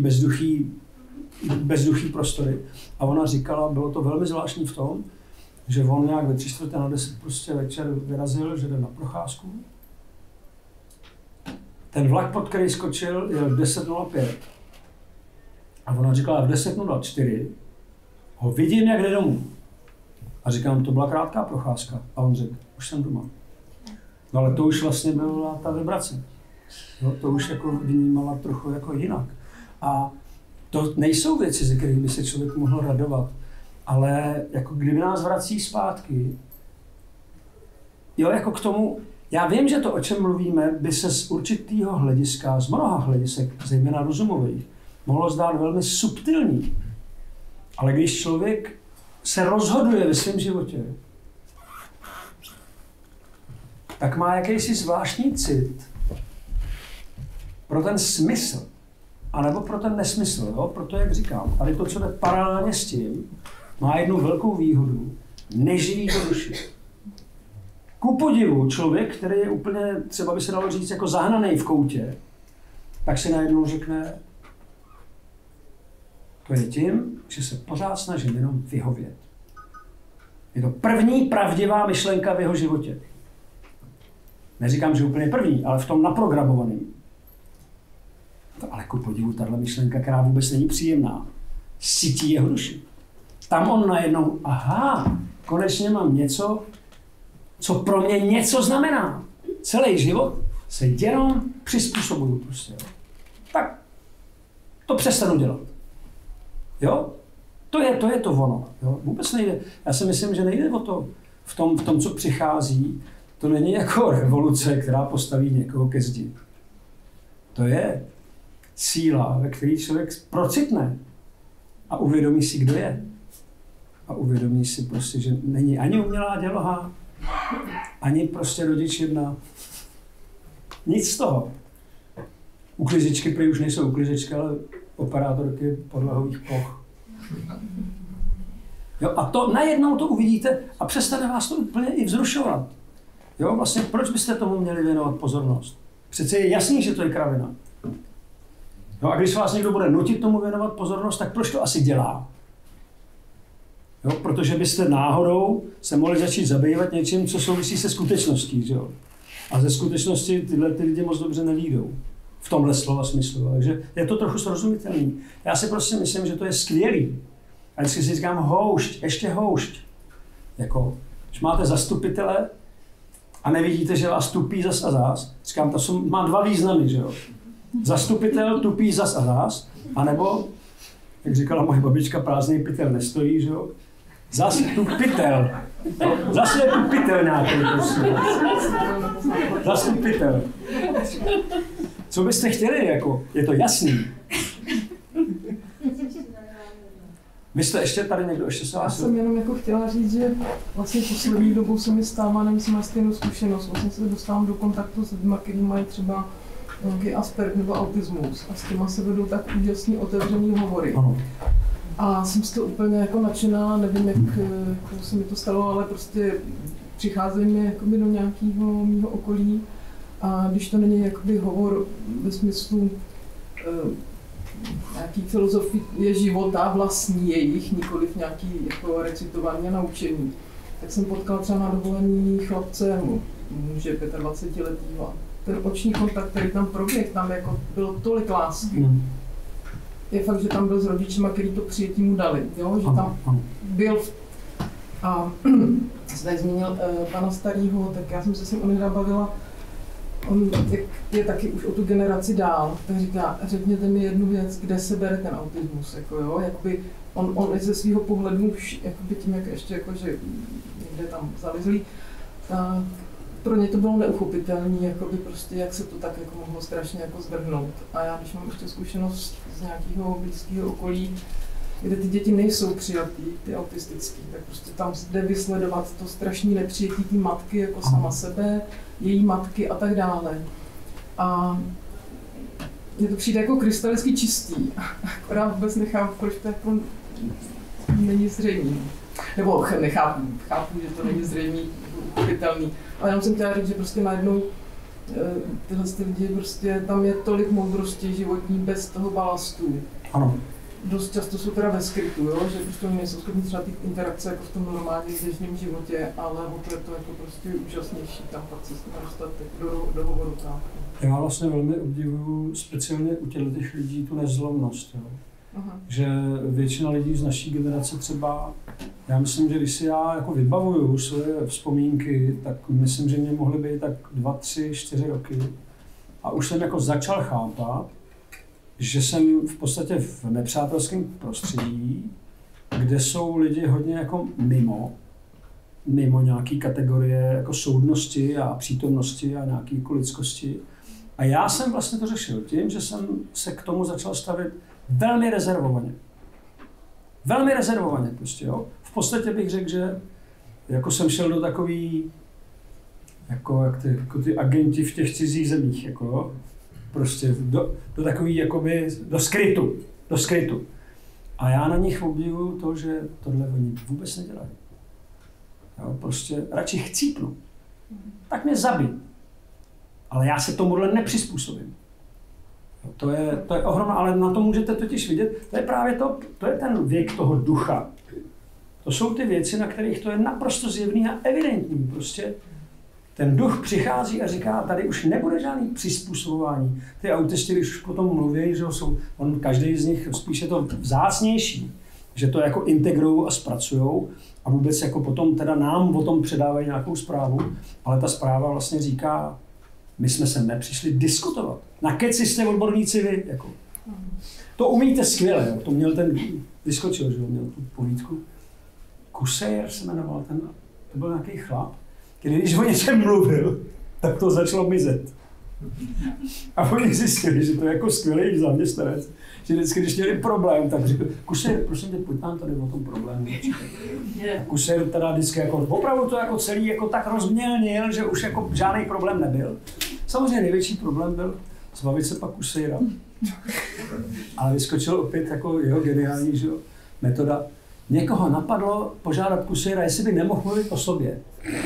A: bezduchý prostory. A ona říkala, bylo to velmi zvláštní v tom, že on nějak ve 9:45 prostě večer vyrazil, že jde na procházku. Ten vlak, pod který skočil, jel v 10:05. A ona říkala, v 10:04 ho vidím, jak jde domů. A říkám, to byla krátká procházka. A on řekl, už jsem doma. No ale to už vlastně byla ta vibrace. No, to už jako vnímala trochu jako jinak. A to nejsou věci, ze kterých by se člověk mohl radovat, ale jako kdyby nás vrací zpátky, jo, jako k tomu, já vím, že to, o čem mluvíme, by se z určitého hlediska, z mnoha hledisek, zejména rozumových, mohlo zdát velmi subtilní. Ale když člověk se rozhoduje ve svém životě, tak má jakýsi zvláštní cit pro ten smysl, anebo pro ten nesmysl. Jo? Proto, jak říkám, tady to, co jde paralelně s tím, má jednu velkou výhodu, neživí to duši. Ku podivu člověk, který je úplně, třeba by se dalo říct, jako zahnaný v koutě, tak si najednou řekne, to je tím, že se pořád snažím jenom vyhovět. Je to první pravdivá myšlenka v jeho životě. Neříkám, že úplně první, ale v tom naprogramovaným. Ale ku podivu, tahle myšlenka, která vůbec není příjemná, sytí jeho duši. Tam on najednou, aha, konečně mám něco, co pro mě něco znamená. Celý život se jenom přizpůsobuju prostě, jo. Tak to přestanu dělat. Jo? To je to ono. Jo? Vůbec nejde. Já si myslím, že nejde o to v tom, co přichází. To není jako revoluce, která postaví někoho ke zdi. To je síla, ve které člověk procitne a uvědomí si, kdo je. A uvědomí si prostě, že není ani umělá děloha, ani prostě rodič jedna. Nic z toho. Uklízečky prý už nejsou uklízečky, ale operátorky podlahových ploch. Jo, a to najednou to uvidíte a přestane vás to úplně i vzrušovat. Jo, vlastně proč byste tomu měli věnovat pozornost? Přece je jasný, že to je kravina. Jo, a když vás někdo bude nutit tomu věnovat pozornost, tak proč to asi dělá? Jo, protože byste náhodou se mohli začít zabývat něčím, co souvisí se skutečností. Jo? A ze skutečnosti tyhle ty lidi moc dobře nevídou. V tomhle slova smyslu. Takže je to trochu srozumitelný. Já si prostě myslím, že to je skvělý. A vždycky si říkám houšť, ještě houšť. Jako, když máte zastupitele a nevidíte, že vás tupí zas a zás, říkám, to má dva významy, že jo. Zastupitel tupí zas a zás, anebo, jak říkala moje babička, prázdný pytel nestojí, že jo. Zas tupitel. Zase je tupitel nějaký, prosím. Zastupitel. Co byste chtěli, jako, je to jasný. Vy jste ještě tady někdo, ještě se vás...
C: Já jsem jenom jako chtěla říct, že vlastně poslední dobou se mi stává, nevím, jestli máš stejnou zkušenost, vlastně se dostávám do kontaktu s lidmi, kteří mají třeba nějaký Asperger nebo autismus a s těma se vedou tak úžasný otevřený hovory.
A: Ano.
C: A jsem z toho úplně jako nadšená, nevím, jak se mi to stalo, ale prostě přicházejí mi jakoby do nějakého mýho okolí a když to není jakoby hovor ve smyslu nějaký filozofie života vlastní jejich, nikoliv nějaký jako recitování a naučení, tak jsem potkala třeba na dovolení chlapce, muže 25letýho. Ten oční kontakt, který tam proběh, tam jako bylo tolik lásky. Je fakt, že tam byl s rodičima, který to přijetí mu dali, jo? Že tam byl. A jsem tady zmínil pana starýho, tak já jsem se s ním onehda bavila. On je taky už o tu generaci dál, tak říká, řekněte mi jednu věc, kde se bere ten autismus, jako jo, jakoby on ze svého pohledu už, jakoby tím, jak ještě jako, že někde tam zalizlý, tak pro ně to bylo neuchopitelné, jakoby prostě, jak se to tak jako mohlo strašně jako zvrhnout. A já, když mám ještě zkušenost z nějakého blízkého okolí, kde ty děti nejsou přijatý, ty autistický, tak prostě tam jde vysledovat to strašné nepřijetí té matky jako sama sebe, její matky a tak dále. A mně to přijde jako krystalicky čistý, akorát vůbec nechápu, proč to jako není zřejmý. Nebo chápu, že to není zřejmý, uchopitelný. Ale jenom jsem chtěla říct, že prostě najednou tyhle lidi, prostě tam je tolik moudrosti životní bez toho balastu.
A: Ano.
C: Dost často jsou teda ve skrytu, jo? Že prostě oni nejsou schopni třeba ty interakce jako v tom normálním běžném životě, ale o to je to jako prostě úžasnější, tam pak se s nimi dostat do hovoru.
A: Já vlastně velmi obdivuju speciálně u těch lidí tu nezlomnost, jo? Že většina lidí z naší generace třeba, já myslím, že když si já jako vybavuju své vzpomínky, tak myslím, že mě mohly být tak 2, 3, 4 roky a už jsem jako začal chápat, že jsem v podstatě v nepřátelském prostředí, kde jsou lidi hodně jako mimo nějaký kategorie jako soudnosti a přítomnosti a nějaký jako lidskosti. A já jsem vlastně to řešil tím, že jsem se k tomu začal stavit velmi rezervovaně. Velmi rezervovaně prostě, jo. V podstatě bych řekl, že jako jsem šel do takový, jako ty agenti v těch cizích zemích, jako prostě do takový, jakoby, do skrytu. A já na nich obdivuju to, že tohle oni vůbec nedělají. Jo, prostě radši chcípnu. Tak mě zabij. Ale já se tomuhle nepřizpůsobím. To je ohromné, ale na to můžete totiž vidět, to je právě to je ten věk toho ducha. To jsou ty věci, na kterých to je naprosto zjevný a evidentní. Prostě ten duch přichází a říká, tady už nebude žádný přizpůsobování. Ty autisti, když už potom mluví, že každý z nich spíš je to vzácnější, že to jako integrujou a zpracujou a vůbec jako potom teda nám o tom předávají nějakou zprávu, ale ta zpráva vlastně říká, My jsme sem nepřišli diskutovat. Na keci jste odborníci vy. Jako. To umíte skvěle. Jo. To měl ten, vyskočil, že jo, měl tu povídku. Kusejr se jmenoval ten, to byl nějaký chlap, který když o něčem mluvil, tak to začalo mizet. A oni zjistili, že to je jako skvělý zaměstnanec, že vždycky, když měli problém, tak řekl, Kusejr, prosím tě, pojď nám tady o tom problému. Kusejr teda vždycky jako, opravdu to jako celý jako tak rozmělnil, že už jako žádný problém nebyl. Samozřejmě největší problém byl zbavit se pak Kusejra. Ale vyskočil opět jako jeho geniální, že jo, metoda. Někoho napadlo požádat Kusejra, jestli by nemohl mluvit o sobě.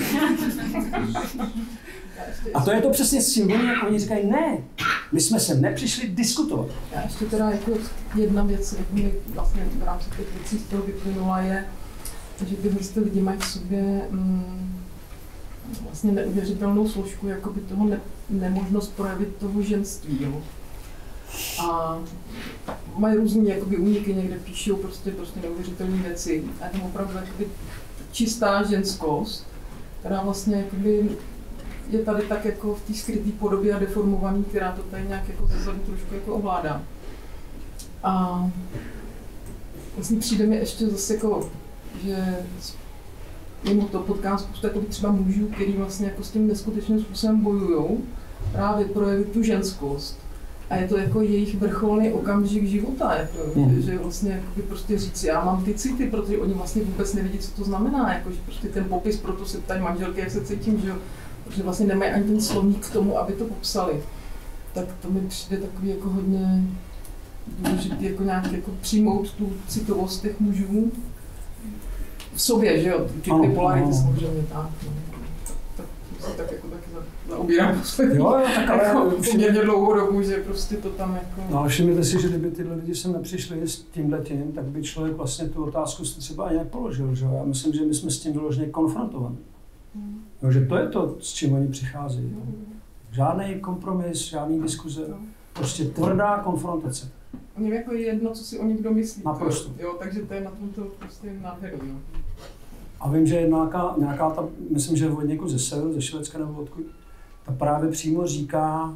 A: A to je to přesně s tím, jak oni říkají, ne, my jsme sem nepřišli diskutovat.
C: Já ještě teda jako jedna věc, jak mi vlastně v rámci těch věcí z toho vyplynula, je, že tyhle lidi mají v sobě vlastně neuvěřitelnou složku jakoby toho nemožnost projevit toho ženství. Jo. A mají různý jakoby úniky, někde píšou prostě neuvěřitelné věci. A je tam opravdu jakoby čistá ženskost, která vlastně jakoby je tady tak jako v té skryté podobě a deformovaný, která to tady nějak jako zezadu trošku jako ovládá. A vlastně přijde mi ještě zase jako, že mimo to potkám spoustu jako třeba mužů, který vlastně jako s tím neskutečným způsobem bojujou, právě projevit tu ženskost. A je to jako jejich vrcholný okamžik života, jako, že vlastně jakoby prostě říct, já mám ty city, protože oni vlastně vůbec nevědí, co to znamená, jako, že prostě ten popis, proto se ptají manželky, jak se cítím, že jo, protože vlastně nemají ani ten slovník k tomu, aby to popsali. Tak to mi přijde takový jako hodně důležitý, jako nějak jako přijmout tu citovost těch mužů v sobě, že jo, ty polarity samozřejmě tak. Tak jako taky zaobírám poslední, jako poměrně dlouhou dobu, že prostě to tam jako...
A: No ale všimněte si, že kdyby tyhle lidi sem nepřišli s tímhletím, tak by člověk vlastně tu otázku si třeba ani nepoložil, že jo? Já myslím, že my jsme s tím vyloženě konfrontovaní. No, že to je to, s čím oni přicházejí. Žádný kompromis, žádný diskuze, prostě tvrdá konfrontace.
C: Mně jako je jedno, co si o někdo myslí.
A: Naprosto.
C: Jo, takže to je na tomto prostě nádherný.
A: A vím, že je nějaká ta, myslím, že od někud ze severu, ze Švédska nebo odkud, ta právě přímo říká,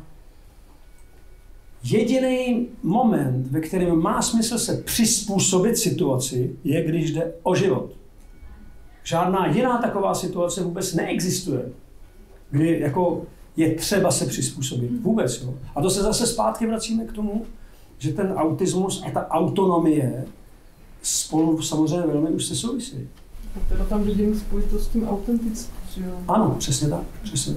A: jediný moment, ve kterém má smysl se přizpůsobit situaci, je, když jde o život. Žádná jiná taková situace vůbec neexistuje, kdy jako je třeba se přizpůsobit. Vůbec, jo. A to se zase zpátky vracíme k tomu, že ten autismus a ta autonomie spolu samozřejmě velmi už se souvisí.
C: A teda tam vidím spojitost s tím autentickým, jo?
A: Ano, přesně tak, přesně tak.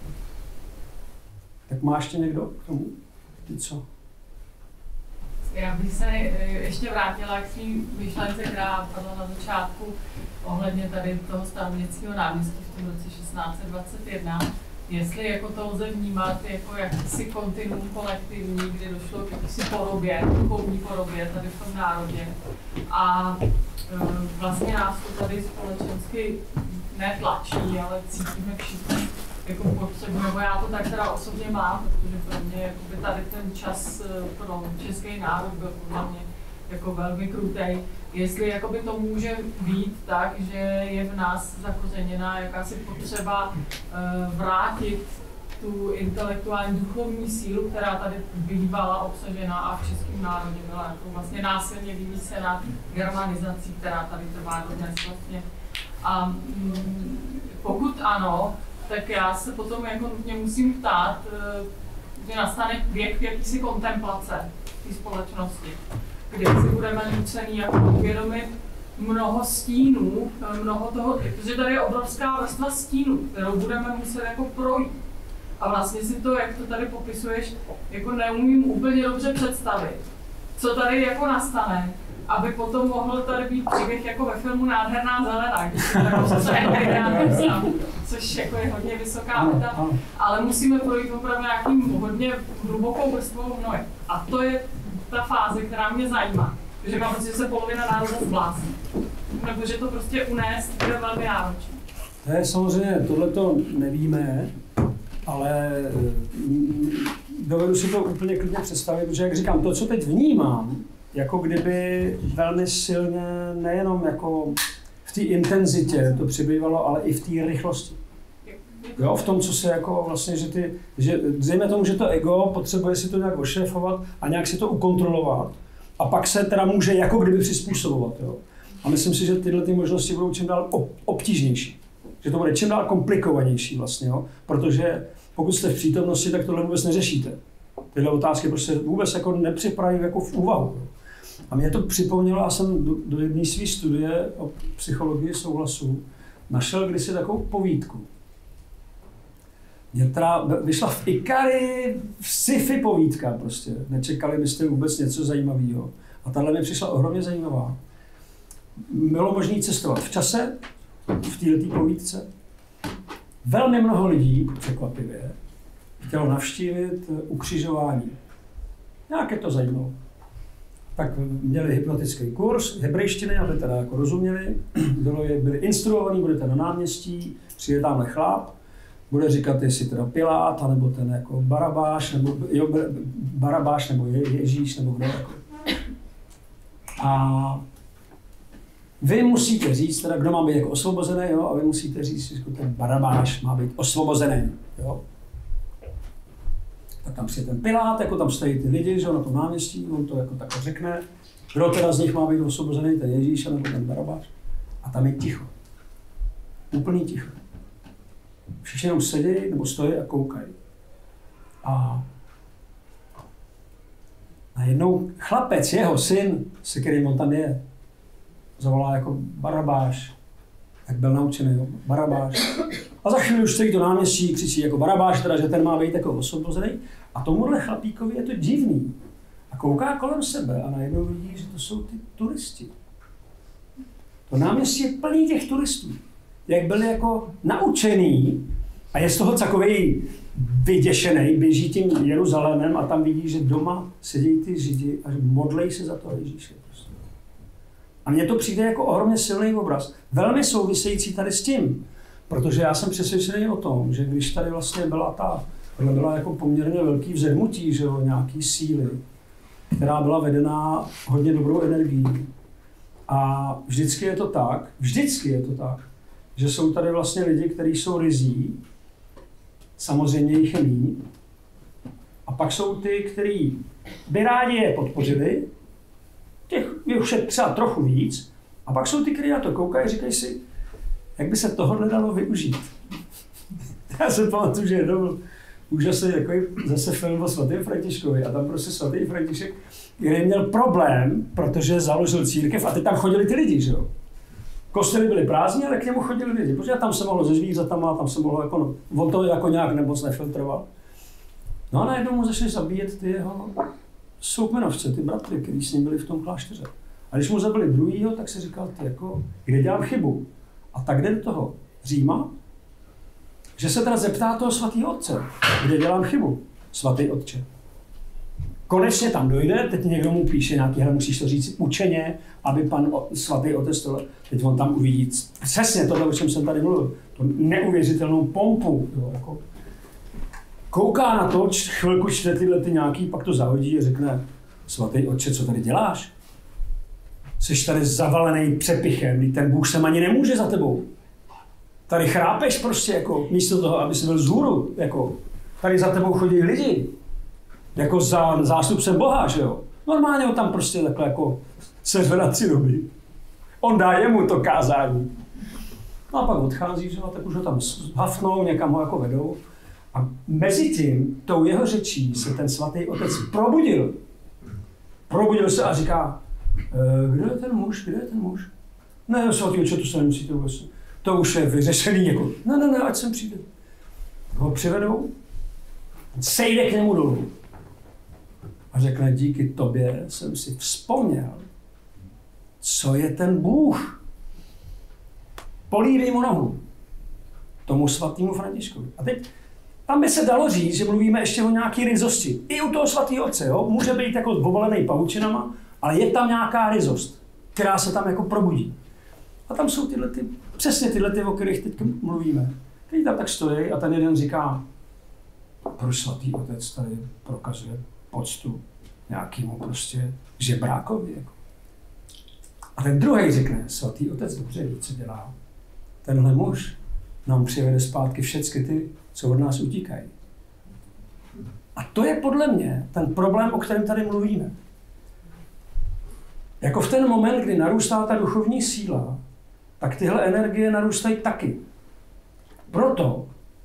A: Tak má ještě někdo k tomu? Ty co?
D: Já bych se ještě vrátila k svým myšlence, která padla na začátku ohledně tady toho Staroměstského náměstí v tom roce 1621. Jestli jako to lze vnímat jako jakýsi kontinuum kolektivní, kdy došlo k jakýsi porobě, duchovní porobě tady v tom národě. A vlastně nás to tady společensky netlačí, ale cítíme všichni jako potřebu, nebo já to tak teda osobně mám, protože pro mě jakoby tady ten čas pro český národ byl podle mě jako velmi krutej. Jestli jakoby to může být tak, že je v nás zakořeněná jakási potřeba vrátit tu intelektuální duchovní sílu, která tady bývala obsažena a v českém národě byla jako vlastně násilně vymísená germanizací, která tady trvá dodnes vlastně. A pokud ano, tak já se potom jako nutně musím ptát, že nastane věk jakýsi kontemplace té společnosti, kdy si budeme nucený jako uvědomit mnoho stínů, mnoho toho, protože tady je obrovská vrstva stínů, kterou budeme muset jako projít. A vlastně si to, jak to tady popisuješ, jako neumím úplně dobře představit, co tady jako nastane, aby potom mohl tady být příběh jako ve filmu Nádherná zelená, což jako je hodně vysoká věta, ale musíme projít opravdu nějakým hodně hlubokou vrstvou hnoje. A to je ta fáze, která mě zajímá, protože mám pocit, že se polovina národa zblázní, nebo že to prostě unést bude velmi náročné.
A: To je samozřejmě, tohleto nevíme, ale dovedu si to úplně klidně představit, protože jak říkám, to, co teď vnímám, jako kdyby velmi silně, nejenom jako v té intenzitě to přibývalo, ale i v té rychlosti. Jo, v tom, co se jako vlastně, že dejme tomu, že to ego potřebuje si to nějak ošéfovat a nějak si to ukontrolovat a pak se teda může jako kdyby přizpůsobovat, jo. A myslím si, že tyhle ty možnosti budou čím dál obtížnější. Že to bude čím dál komplikovanější vlastně, jo. Protože pokud jste v přítomnosti, tak tohle vůbec neřešíte. Tyhle otázky prostě vůbec jako nepřipraví jako v úvahu. Jo. A mě to připomnělo, já jsem do jedné své studie o psychologii souhlasu našel kdysi takovou povídku. Mě teda vyšla v Ikari sci-fi povídka prostě. Nečekali byste vůbec něco zajímavého. A tahle mi přišla ohromně zajímavá. Bylo možné cestovat v čase, v této povídce. Velmi mnoho lidí, překvapivě, chtělo navštívit ukřižování. Nějaké to zajímalo. Tak měli hypnotický kurz hebrejštiny, aby teda jako rozuměli. Byli instruovaní, budete na náměstí, přijde tamhle chlap, bude říkat, jestli teda Pilát, nebo ten jako Barabáš, nebo Ježíš, nebo kdo jako. A vy musíte říct, teda, kdo má být jako osvobozený, jo, a vy musíte říct, že ten Barabáš má být osvobozený, jo. Tak tam přijde ten Pilát, jako tam stojí ty lidi, že jo, na tom náměstí, on to jako takhle řekne, kdo teda z nich má být osvobozený, ten Ježíš, nebo ten Barabáš. A tam je ticho. Úplný ticho. Všichni jenom sedí nebo stojí a koukají. A najednou chlapec, jeho syn, se kterým on tam je, zavolá jako Barabáš, jak byl naučený, jo? Barabáš. A za chvíli už stojí to náměstí, křičí jako Barabáš, teda, že ten má být jako osvobozený. A tomuhle chlapíkovi je to divný. A kouká kolem sebe a najednou vidí, že to jsou ty turisti. To náměstí je plný těch turistů. Jak byli jako naučený a je z toho takovej vyděšený, běží tím Jeruzalémem a tam vidí, že doma sedí ty Židi a modlej se za toho Ježíše. Prostě. A mně to přijde jako ohromně silný obraz. Velmi související tady s tím, protože já jsem přesvědčený o tom, že když tady vlastně byla jako poměrně velký vzedmutí, že jo, nějaký síly, která byla vedená hodně dobrou energií. A vždycky je to tak, že jsou tady vlastně lidi, kteří jsou ryzí, samozřejmě jich je míň, a pak jsou ty, kteří by rádi je podpořili, těch už je třeba trochu víc, a pak jsou ty, kteří na to koukají a říkají si, jak by se tohle dalo využít. Já se pamatuju, že jednou byl úžasný takový zase film o svatém Františkovi a tam prostě svatý František, který měl problém, protože založil církev a teď tam chodili ty lidi, že jo. Kostely byly prázdní, ale k němu chodili lidi, protože tam se mohlo se zvířatama, tam se mohlo jako, on to jako nějak moc nefiltroval. No a najednou mu začali zabíjet ty jeho soukmenovce, ty bratry, kteří s ním byli v tom klášteře. A když mu zabili druhýho, tak si říkal, ty jako, kde dělám chybu? A tak jde do toho Říma, že se teda zeptá toho svatého otce, kde dělám chybu, svatý otče. Konečně tam dojde, teď někdo mu píše nějaký, hele, musíš to říct učeně, aby pan svatý otec tohle, teď on tam uvidí přesně tohle, o čem jsem tady mluvil, tu neuvěřitelnou pompu, jo, jako. Kouká na to, chvilku čte tyhle ty nějaký, pak to zahodí a řekne, svatý otče, co tady děláš? Jsi tady zavalený přepichem, ten Bůh sem ani nemůže za tebou. Tady chrápeš prostě, jako, místo toho, aby jsi byl vzhůru, jako, tady za tebou chodí lidi, jako za zástupcem Boha, že jo. Normálně ho tam prostě takhle jako seřve na 3 doby. On dá jemu to kázání. No a pak odchází, že jo, tak už ho tam hafnou, někam ho jako vedou. A mezi tím, tou jeho řečí se ten svatý otec probudil. Probudil se a říká, kde je ten muž? Ne, svatý otče, to se nemusíte vůbec. To už je vyřešený, jako, ne, ať sem přijde. Ho přivedou, sejde k němu dolů a řekne, díky tobě jsem si vzpomněl, co je ten Bůh. Polívej mu nohu, tomu svatému Františkovi. A teď, tam by se dalo říct, že mluvíme ještě o nějaký ryzosti. I u toho svatého otce, jo? Může být jako obalený pavučinama, ale je tam nějaká ryzost, která se tam jako probudí. A tam jsou přesně tyhle, o kterých teď mluvíme. Teď tam tak stojí a ten jeden říká, proč svatý otec tady prokazuje poctu nějakému prostě žebrákovi. Jako. A ten druhý řekne, svatý otec dobře ví, co dělá. Tenhle muž nám přivede zpátky všechny ty, co od nás utíkají. A to je podle mě ten problém, o kterém tady mluvíme. Jako v ten moment, kdy narůstá ta duchovní síla, tak tyhle energie narůstají taky. Proto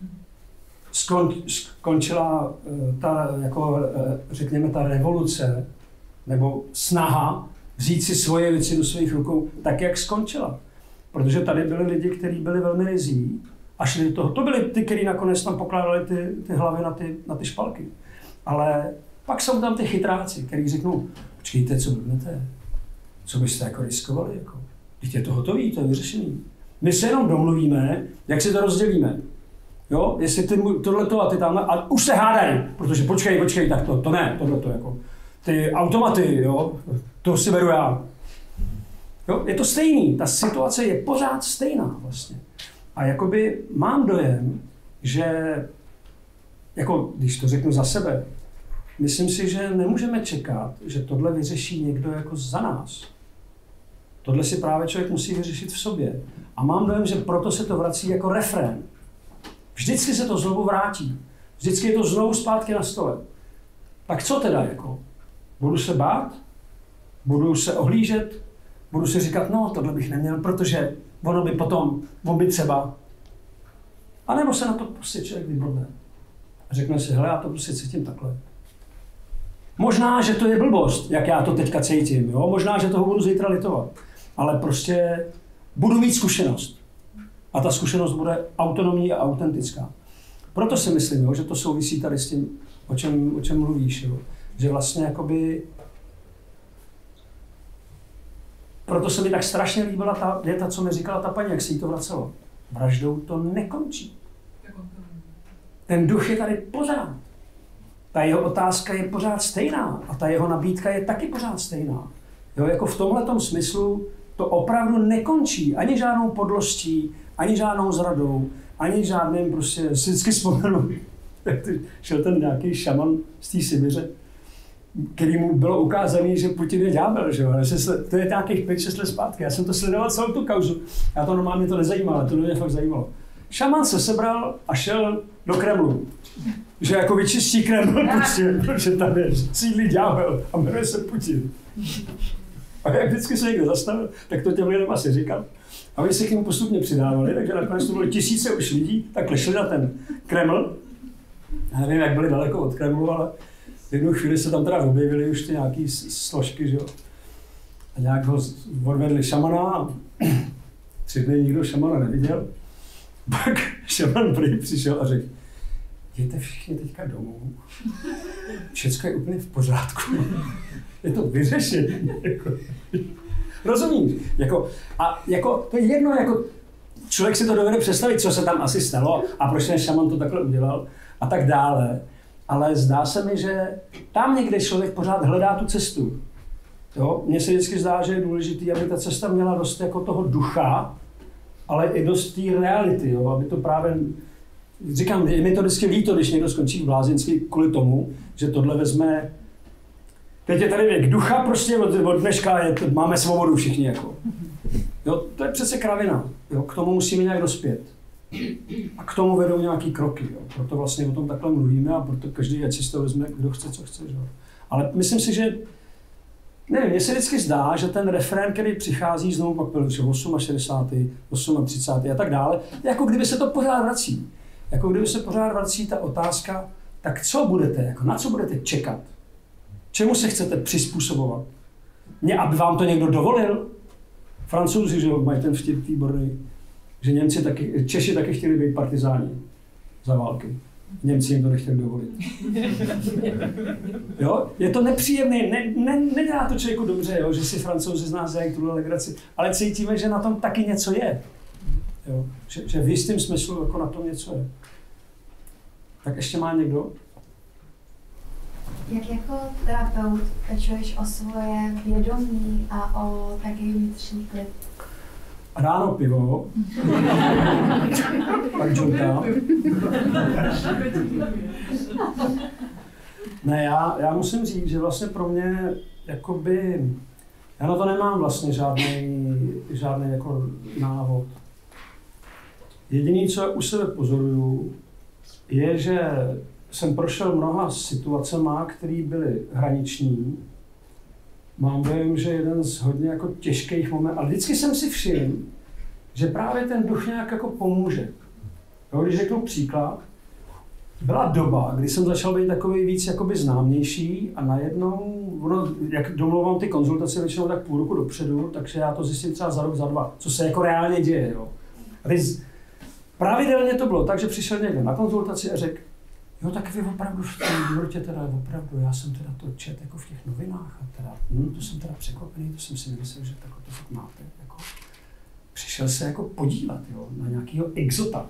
A: skončila ta, jako, řekněme, ta revoluce, nebo snaha vzít si svoje věci do svých rukou, tak, jak skončila. Protože tady byli lidi, kteří byli velmi rizí a šli do toho. To byli ty, kteří nakonec tam pokládali ty hlavy na ty špalky. Ale pak jsou tam ty chytráci, kteří řeknou, počkejte, co blbnete? Co byste jako riskovali? Jako? Teď je to hotový, to je vyřešený. My se jenom domluvíme, jak si to rozdělíme. Jo? Jestli ty tohleto a ty tamhle, a už se hádají, protože počkej, tak to ne, tohleto jako. Ty automaty, jo, to si beru já. Jo? Je to stejný, ta situace je pořád stejná vlastně. A jakoby mám dojem, že, jako když to řeknu za sebe, myslím si, že nemůžeme čekat, že tohle vyřeší někdo jako za nás. Tohle si právě člověk musí vyřešit v sobě. A mám dojem, že proto se to vrací jako refrén. Vždycky se to znovu vrátí. Vždycky je to znovu zpátky na stole. Tak co teda jako? Budu se bát? Budu se ohlížet? Budu si říkat, no tohle bych neměl, protože ono by potom, on by třeba. A nebo se na to prostě člověk vybodne. A řekne si, hele, já to prostě cítím takhle. Možná, že to je blbost, jak já to teďka cítím, jo? Možná, že toho budu zítra litovat. Ale prostě budu mít zkušenost. A ta zkušenost bude autonomní a autentická. Proto si myslím, jo, že to souvisí tady s tím, o čem mluvíš. Jo? Že vlastně jakoby... Proto se mi tak strašně líbila ta věta, co mi říkala ta paní, jak se jí to vracelo. Vraždou to nekončí. Ten duch je tady pořád. Ta jeho otázka je pořád stejná a ta jeho nabídka je taky pořád stejná. Jo, jako v tomhletom smyslu to opravdu nekončí ani žádnou podlostí, ani žádnou zradou, ani žádným prostě, si vždycky vzpomenu, jak šel ten nějaký šaman z té Sibiře, který mu bylo ukázané, že Putin je ďábel, že jo, to je nějakých 5-6 let zpátky, já jsem to sledoval celou tu kauzu, já to normálně to nezajímalo, ale to mě fakt zajímalo. Šaman se sebral a šel do Kremlu, že jako vyčistí Kreml, protože tam je sídlí ďábel a jmenuje se Putin. A jak vždycky se někdo zastavil, tak to těm lidem asi říkal. A oni se k němu postupně přidávali, takže nakonec to bylo tisíce už lidí, takhle šli na ten Kreml. Já nevím, jak byli daleko od Kremlu, ale v jednu chvíli se tam teda objevily už ty nějaký složky, že jo. A nějak ho odvedli šamana a 3 dny nikdo šamana neviděl. Pak šaman prý přišel a řekl, jděte všichni teďka domů, všecko je úplně v pořádku, je to vyřešené. Rozumíš? To je jedno, jako člověk si to dovede představit, co se tam asi stalo a proč ten šaman to takhle udělal a tak dále. Ale zdá se mi, že tam někde člověk pořád hledá tu cestu. Jo? Mně se vždycky zdá, že je důležité, aby ta cesta měla dost jako toho ducha, ale i dost té reality, jo? Aby to právě... Říkám, je mi to vždycky líto, když někdo skončí v blázinství kvůli tomu, že tohle vezme... Teď je tady věk ducha, prostě od dneška máme svobodu všichni, jako. Jo, to je přece kravina, jo? K tomu musíme nějak dospět. A k tomu vedou nějaký kroky, jo? Proto vlastně o tom takhle mluvíme a proto každý ať si z toho vezme, kdo chce, co chce, jo? Ale myslím si, že... Nevím, mně se vždycky zdá, že ten refrén, který přichází znovu pak byl 68, 38 a tak dále, jako kdyby se to pořád vrací. Jako kdyby se pořád vrací ta otázka, tak co budete, jako na co budete čekat? Čemu se chcete přizpůsobovat? Aby vám to někdo dovolil? Francouzi, že mají ten vtip výborný, že Němci taky, Češi taky chtěli být partizáni za války. Němci jim to nechtěli dovolit. Jo? Je to nepříjemné, nedělá to člověku dobře, jo? Že si Francouzi z nás dělají tuhle legraci, ale cítíme, že na tom taky něco je. Jo? Že v jistém smyslu jako na tom něco je. Tak ještě má někdo?
E: Jak jako terapeut pečuješ o svoje vědomí a o taky vnitřní klid?
A: Ráno pivo, pak džunta. Ne, já musím říct, že vlastně pro mě, jakoby, já na to nemám vlastně žádný jako návod. Jediné, co u sebe pozoruju, je, že jsem prošel mnoha situacema, které byly hraniční. Mám dojem, že jeden z hodně jako těžkých momentů, ale vždycky jsem si všiml, že právě ten duch nějak jako pomůže. Jo, když řeknu příklad, byla doba, kdy jsem začal být takový víc jakoby známější a najednou, jak domluvám ty konzultace většinou tak půl roku dopředu, takže já to zjistím třeba za rok, za dva, co se jako reálně děje. Jo. Pravidelně to bylo tak, že přišel někdo na konzultaci a řekl, jo, tak vy opravdu v tom životě teda opravdu, já jsem teda to čet jako v těch novinách a teda, to jsem teda překvapený, to jsem si nemyslel, že takhle to fakt máte. Jako, přišel se jako podívat, jo, na nějakýho exota.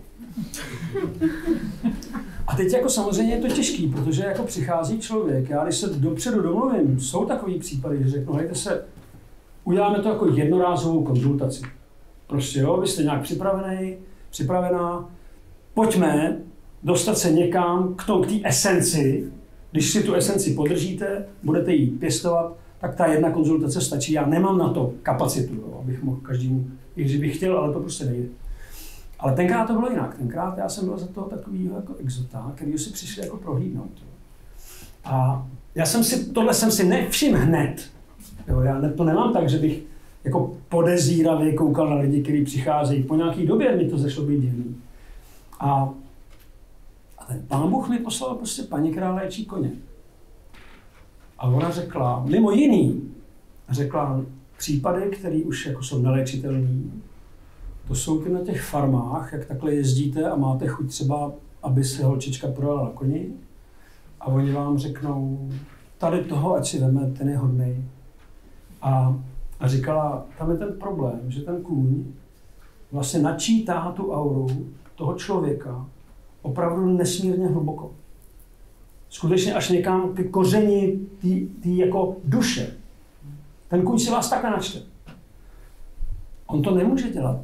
A: A teď jako samozřejmě je to těžký, protože jako přichází člověk, já když se dopředu domluvím, jsou takový případy, že řeknu, hejte se, uděláme to jako jednorázovou konzultaci. Prostě jo, vy jste nějak připravená, pojďme dostat se někam k té esenci, když si tu esenci podržíte, budete ji pěstovat, tak ta jedna konzultace stačí, já nemám na to kapacitu, jo, abych mohl každému, i když bych chtěl, ale to prostě nejde. Ale tenkrát to bylo jinak. Tenkrát já jsem byl za toho takovýho jako exota, kterýho si přišli jako prohlídnout. A tohle jsem si nevšiml hned. Jo, já to nemám tak, že bych jako podezíravě koukal na lidi, kteří přicházejí. Po nějaký době mi to začalo být divný. A ten Pán Bůh mi poslal prostě paní, která léčí koně. A ona řekla, mimo jiný, řekla případy, které už jako jsou neléčitelné. To jsou ty na těch farmách, jak takhle jezdíte a máte chuť třeba, aby se holčička prodala na koni. A oni vám řeknou, tady toho, ať si veme, ten je hodnej. A říkala, tam je ten problém, že ten kůň vlastně načítá tu auru toho člověka opravdu nesmírně hluboko. Skutečně až někam ty kořeni, ty jako duše. Ten kůň si vás takhle načte. On to nemůže dělat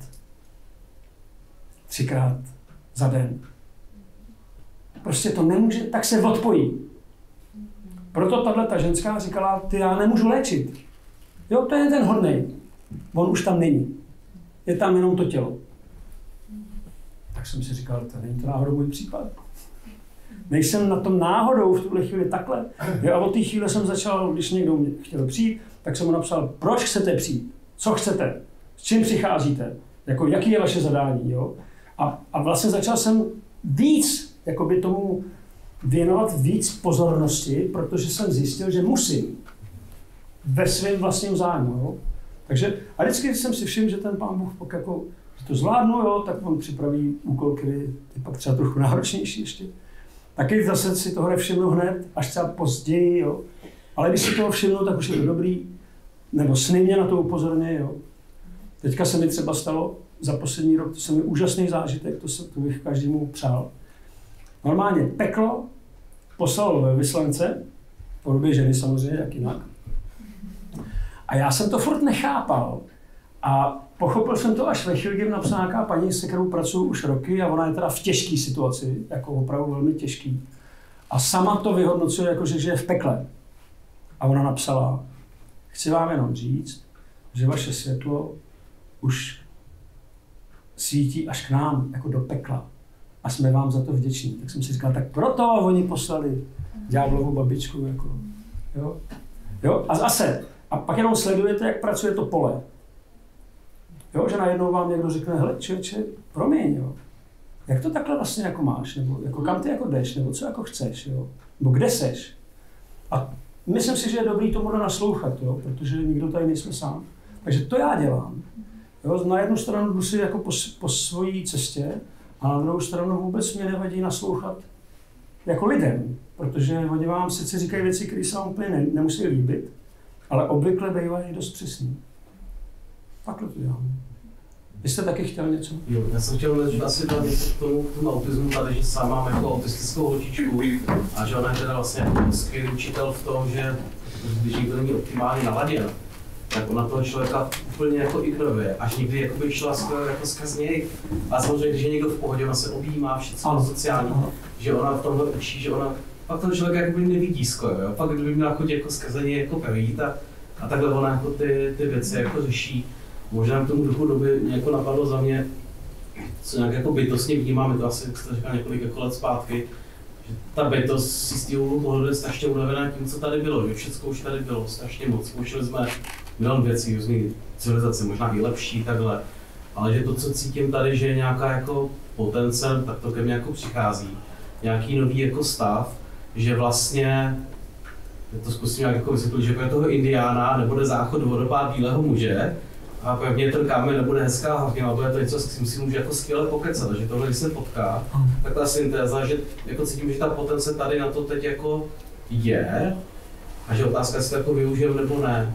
A: 3krát za den. Prostě to nemůže, tak se odpojí. Proto ta ženská říkala, ty já nemůžu léčit. Jo, to je ten hodnej. On už tam není. Je tam jenom to tělo. Tak jsem si říkal, to není to náhodou můj případ. Nejsem na tom náhodou v tuhle chvíli takhle. Jo, a od té chvíle jsem začal, když někdo mě chtěl přijít, tak jsem mu napsal, proč chcete přijít? Co chcete? S čím přicházíte? Jako, jaký je vaše zadání? Jo? A vlastně začal jsem víc jakoby tomu věnovat víc pozornosti, protože jsem zjistil, že musím ve svém vlastním zájmu. Jo? Takže a vždycky jsem si všiml, že ten Pán Bůh pak jako, že to zvládnu, jo, tak on připraví úkol, který je pak třeba trochu náročnější ještě. Taky zase si toho nevšimnu hned, až třeba později, jo. Ale když si toho všimnu, tak už je to dobrý. Nebo sny mě na to upozorně, jo. Teďka se mi třeba stalo za poslední rok, to se mi úžasný zážitek, to bych každému přál. Normálně peklo poslalo vyslance, v podobě ženy samozřejmě, jak jinak. A já jsem to furt nechápal. A pochopil jsem to až ve chvíli, kdy napsala nějaká paní, se kterou pracuji už roky a ona je teda v těžké situaci, jako opravdu velmi těžký. A sama to vyhodnocuje, jako že je v pekle. A ona napsala, chci vám jenom říct, že vaše světlo už svítí až k nám, jako do pekla. A jsme vám za to vděční. Tak jsem si říkal, tak proto oni poslali ďáblovu babičku. Jako, jo? A zase, a pak jenom sledujete, jak pracuje to pole. Jo, že najednou vám někdo řekne, hele, člověče, promiň, jo. Jak to takhle vlastně jako máš, nebo jako kam ty jako jdeš, nebo co jako chceš, jo, nebo kde seš. A myslím si, že je dobrý tomu naslouchat, jo, protože nikdo tady nejsme sám. Takže to já dělám. Jo, na jednu stranu jdu si jako po svojí cestě, a na druhou stranu vůbec mě nevadí naslouchat jako lidem, protože oni vám sice říkají věci, které se vám úplně nemusí líbit, ale obvykle bývají dost přesný. Takhle to dělám. Vy jste taky chtěl něco?
F: Jo, já jsem chtěl asi dát něco k tomu autismu tady, že sám mám jako autistickou holčičku a že ona je teda vlastně jako skvělý učitel v tom, že když někdo není optimálně naladěn, tak ona toho člověka úplně jako ignoruje, až někdy jakoby šla skoro jako skrz něj. A samozřejmě, když je někdo v pohodě, ona se objímá, všechno sociální, že ona v tomhle učí, že ona pak toho člověka jakoby nevidí skoro, jo? Pak kdyby měla chodit jako skrze něj jako projít a takhle ona jako ty věci jako řeší. Možná k tomu duchu doby mě jako napadlo za mě, co nějak jako bytostně vnímáme, to asi jste říkal několik jako let zpátky, že ta bytost si z toho pohledu je strašně unavená tím, co tady bylo, že všechno už tady bylo, strašně moc, zkoušeli jsme milion věcí, různý civilizace, možná i lepší, takhle, ale že to, co cítím tady, že je nějaká jako potenciál, tak to ke mně jako přichází, nějaký nový jako stav, že vlastně, to zkusím nějak jako vysvětlit, že pro toho indiána nebude záchod vodopád bílého muže, a pevně ten kámen nebude hezká hlavně, ale bude to něco, s tím si může jako skvěle pokecat, že tohle, když se potká, tak ta syntéza, že jako cítím, že ta potence tady na to teď jako je, a že otázka, jestli to jako využijeme nebo ne.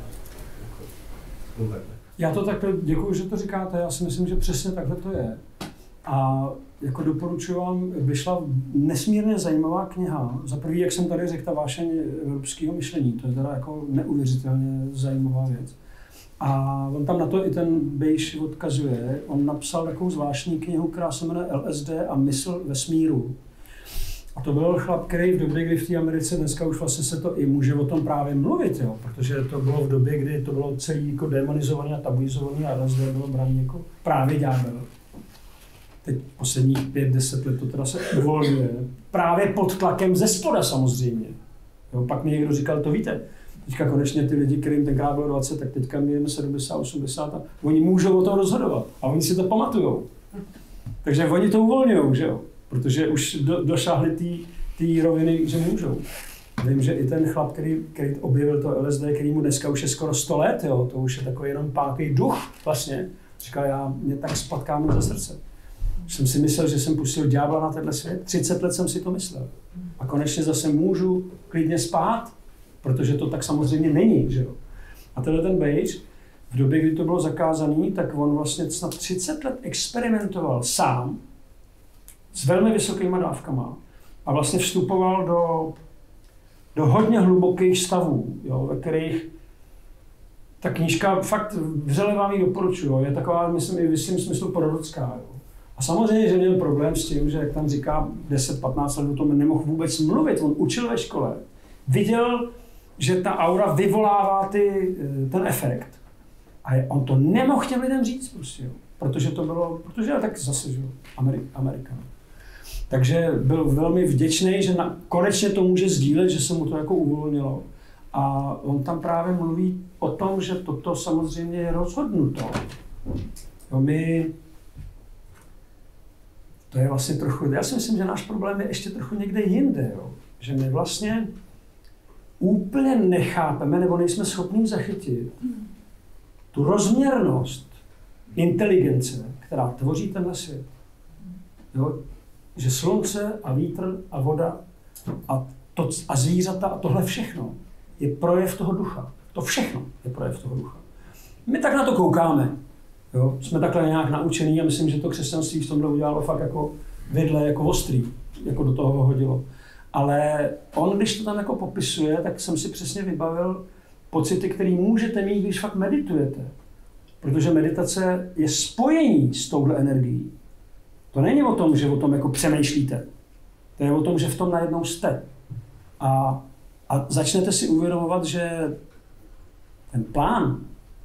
A: Já to takhle děkuji, že to říkáte, já si myslím, že přesně takhle to je. A jako doporučuji vám, vyšla nesmírně zajímavá kniha. Za prvý, jak jsem tady řekl, ta vášeň evropského myšlení, to je teda jako neuvěřitelně zajímavá věc. A on tam na to i ten Bejš odkazuje. On napsal takovou zvláštní knihu, která se jmenuje LSD a mysl vesmíru. A to byl chlap, který v době, kdy v té Americe, dneska už vlastně se to i může o tom právě mluvit, jo? Protože to bylo v době, kdy to bylo celý jako demonizované a tabuizované a LSD bylo brané jako právě ďábel. Teď posledních 5-10 let to teda se uvolňuje. Právě pod tlakem ze spoda samozřejmě. Jo? Pak mi někdo říkal, to víte, teďka konečně ty lidi, kterým tenkrát bylo 20, tak teďka my jdeme 70, 80 a oni můžou o tom rozhodovat a oni si to pamatujou. Takže oni to uvolňujou, že jo? Protože už došáhli té roviny, že můžou. Vím, že i ten chlap, který objevil to LSD, který mu dneska už je skoro 100 let, jo? To už je takový jenom pátý duch vlastně. Říkal, mě tak spatkáme za srdce. Jsem si myslel, že jsem pustil ďábla na tenhle svět, 30 let jsem si to myslel. A konečně zase můžu klidně spát, protože to tak samozřejmě není, že jo. A tenhle ten Bejš, v době, kdy to bylo zakázaný, tak on vlastně snad 30 let experimentoval sám s velmi vysokýma dávkama a vlastně vstupoval do hodně hlubokých stavů, jo, ve kterých ta knížka fakt vřele vám ji doporučuji, je taková, myslím, i v jistém smyslu prorocká. Jo. A samozřejmě, že měl problém s tím, že jak tam říká 10-15 let o tom nemohl vůbec mluvit, on učil ve škole, viděl, že ta aura vyvolává ten efekt. A on to nemohl těm lidem říct prostě, jo. Protože já tak zase, že Amerika. Takže byl velmi vděčný, že konečně to může sdílet, že se mu to jako uvolnilo. A on tam právě mluví o tom, že toto samozřejmě je rozhodnuto. Jo, to je vlastně trochu, já si myslím, že náš problém je ještě trochu někde jinde, jo. Že my vlastně úplně nechápeme, nebo nejsme schopni zachytit tu rozměrnost inteligence, která tvoří tenhle svět. Jo? Že slunce a vítr a voda a zvířata a tohle všechno je projev toho ducha. To všechno je projev toho ducha. My tak na to koukáme. Jo? Jsme takhle nějak naučení a myslím, že to křesťanství v tomhle udělalo fakt jako vidle, jako ostrý, jako do toho hodilo. Ale on, když to tam jako popisuje, tak jsem si přesně vybavil pocity, které můžete mít, když fakt meditujete. Protože meditace je spojení s touhle energií. To není o tom, že o tom jako přemýšlíte. To je o tom, že v tom najednou jste. A začnete si uvědomovat, že ten plán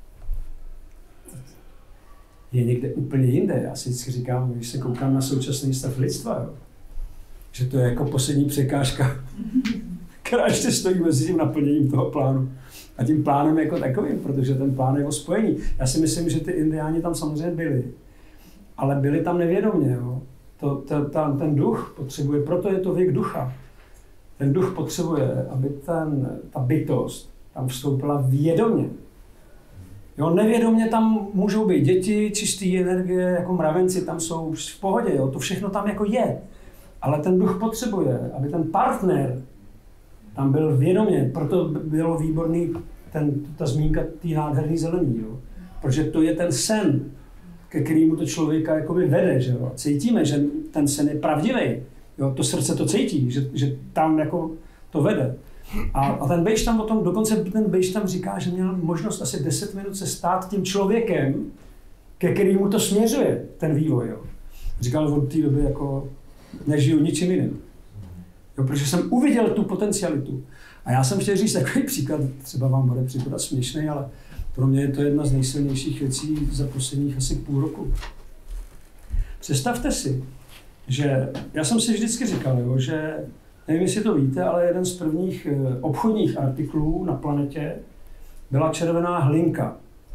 A: je někde úplně jinde. Já si vždycky říkám, když se koukám na současný stav lidstva, jo, že to je jako poslední překážka, která ještě stojí mezi tím naplněním toho plánu. A tím plánem jako takovým, protože ten plán je o spojení. Já si myslím, že ty indiáni tam samozřejmě byli, ale byli tam nevědomě. Jo. Ten duch potřebuje, proto je to věk ducha. Ten duch potřebuje, aby ta bytost tam vstoupila vědomě. Jo, nevědomě tam můžou být děti, čisté energie, jako mravenci tam jsou v pohodě, jo. To všechno tam jako je. Ale ten duch potřebuje, aby ten partner tam byl vědomě, proto bylo výborný ta zmínka té nádherný zelený, jo. Protože to je ten sen, ke kterému to člověka jakoby vede, že jo. Cítíme, že ten sen je pravdivý, jo. To srdce to cítí, že tam jako to vede. A ten Bejš tam potom, dokonce ten Bejš tam říká, že měl možnost asi 10 minut se stát tím člověkem, ke kterému to směřuje, ten vývoj, jo. Říkal od té doby jako nežiju ničím jiným. Jo, protože jsem uviděl tu potencialitu. A já jsem chtěl říct takový příklad, třeba vám bude příklad směšný, ale pro mě je to jedna z nejsilnějších věcí za posledních asi půl roku. Představte si, že já jsem si vždycky říkal, jo, že nevím, jestli to víte, ale jeden z prvních obchodních artiklů na planetě byla červená hlinka.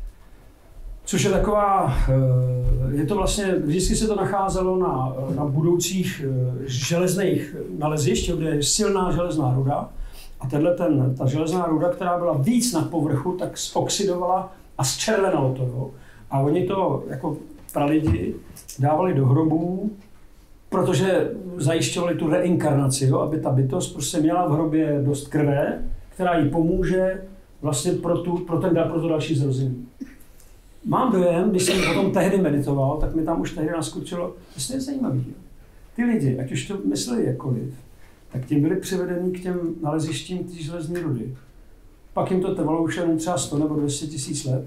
A: Což je taková, je to vlastně, vždycky se to nacházelo na budoucích železných nalezišť, kde je silná železná ruda. A ta železná ruda, která byla víc na povrchu, tak zoxidovala a zčervenalo to. Jo. A oni to jako pralidi dávali do hrobů, protože zajišťovali tu reinkarnaci, jo, aby ta bytost prostě měla v hrobě dost krve, která jí pomůže vlastně pro to další zrození. Mám dojem, když jsem o tom tehdy meditoval, tak mi tam už tehdy naskočilo, to je zajímavý. Jo. Ty lidi, ať už to mysleli jakkoliv, tak tím byli přivedeni k těm nalezištím té železné rudy. Pak jim to trvalo už jenom třeba 100 nebo 200 tisíc let.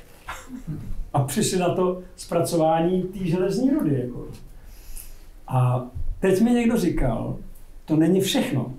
A: A přišli na to zpracování té železné rudy. Jako. A teď mi někdo říkal, to není všechno.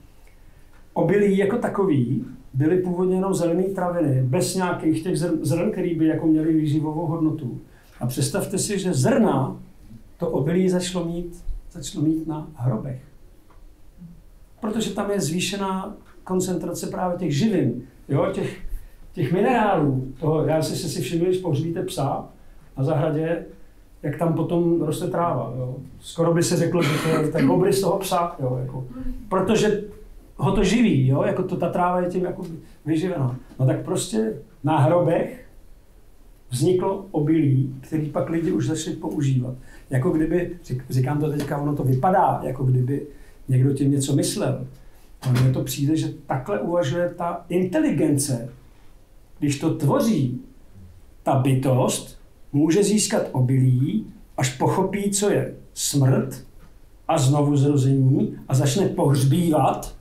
A: Obilí jako takový byly původně jenom zelené traviny, bez nějakých těch zrn, který by jako měly výživovou hodnotu. A představte si, že zrna to obilí začalo mít na hrobech. Protože tam je zvýšená koncentrace právě těch živin, jo, těch minerálů. Já si všiml, když pohřbíte psa na zahradě, jak tam potom roste tráva. Jo. Skoro by se řeklo, že to je ten obrys toho psa, jo, jako, protože ho to živí, jo, jako ta tráva je tím jako vyživená. No tak prostě na hrobech vzniklo obilí, který pak lidi už začali používat. Jako kdyby, říkám to teďka, ono to vypadá, jako kdyby někdo tím něco myslel. Ale mně to přijde, že takhle uvažuje ta inteligence. Když to tvoří ta bytost, může získat obilí, až pochopí, co je smrt a znovu zrození a začne pohřbívat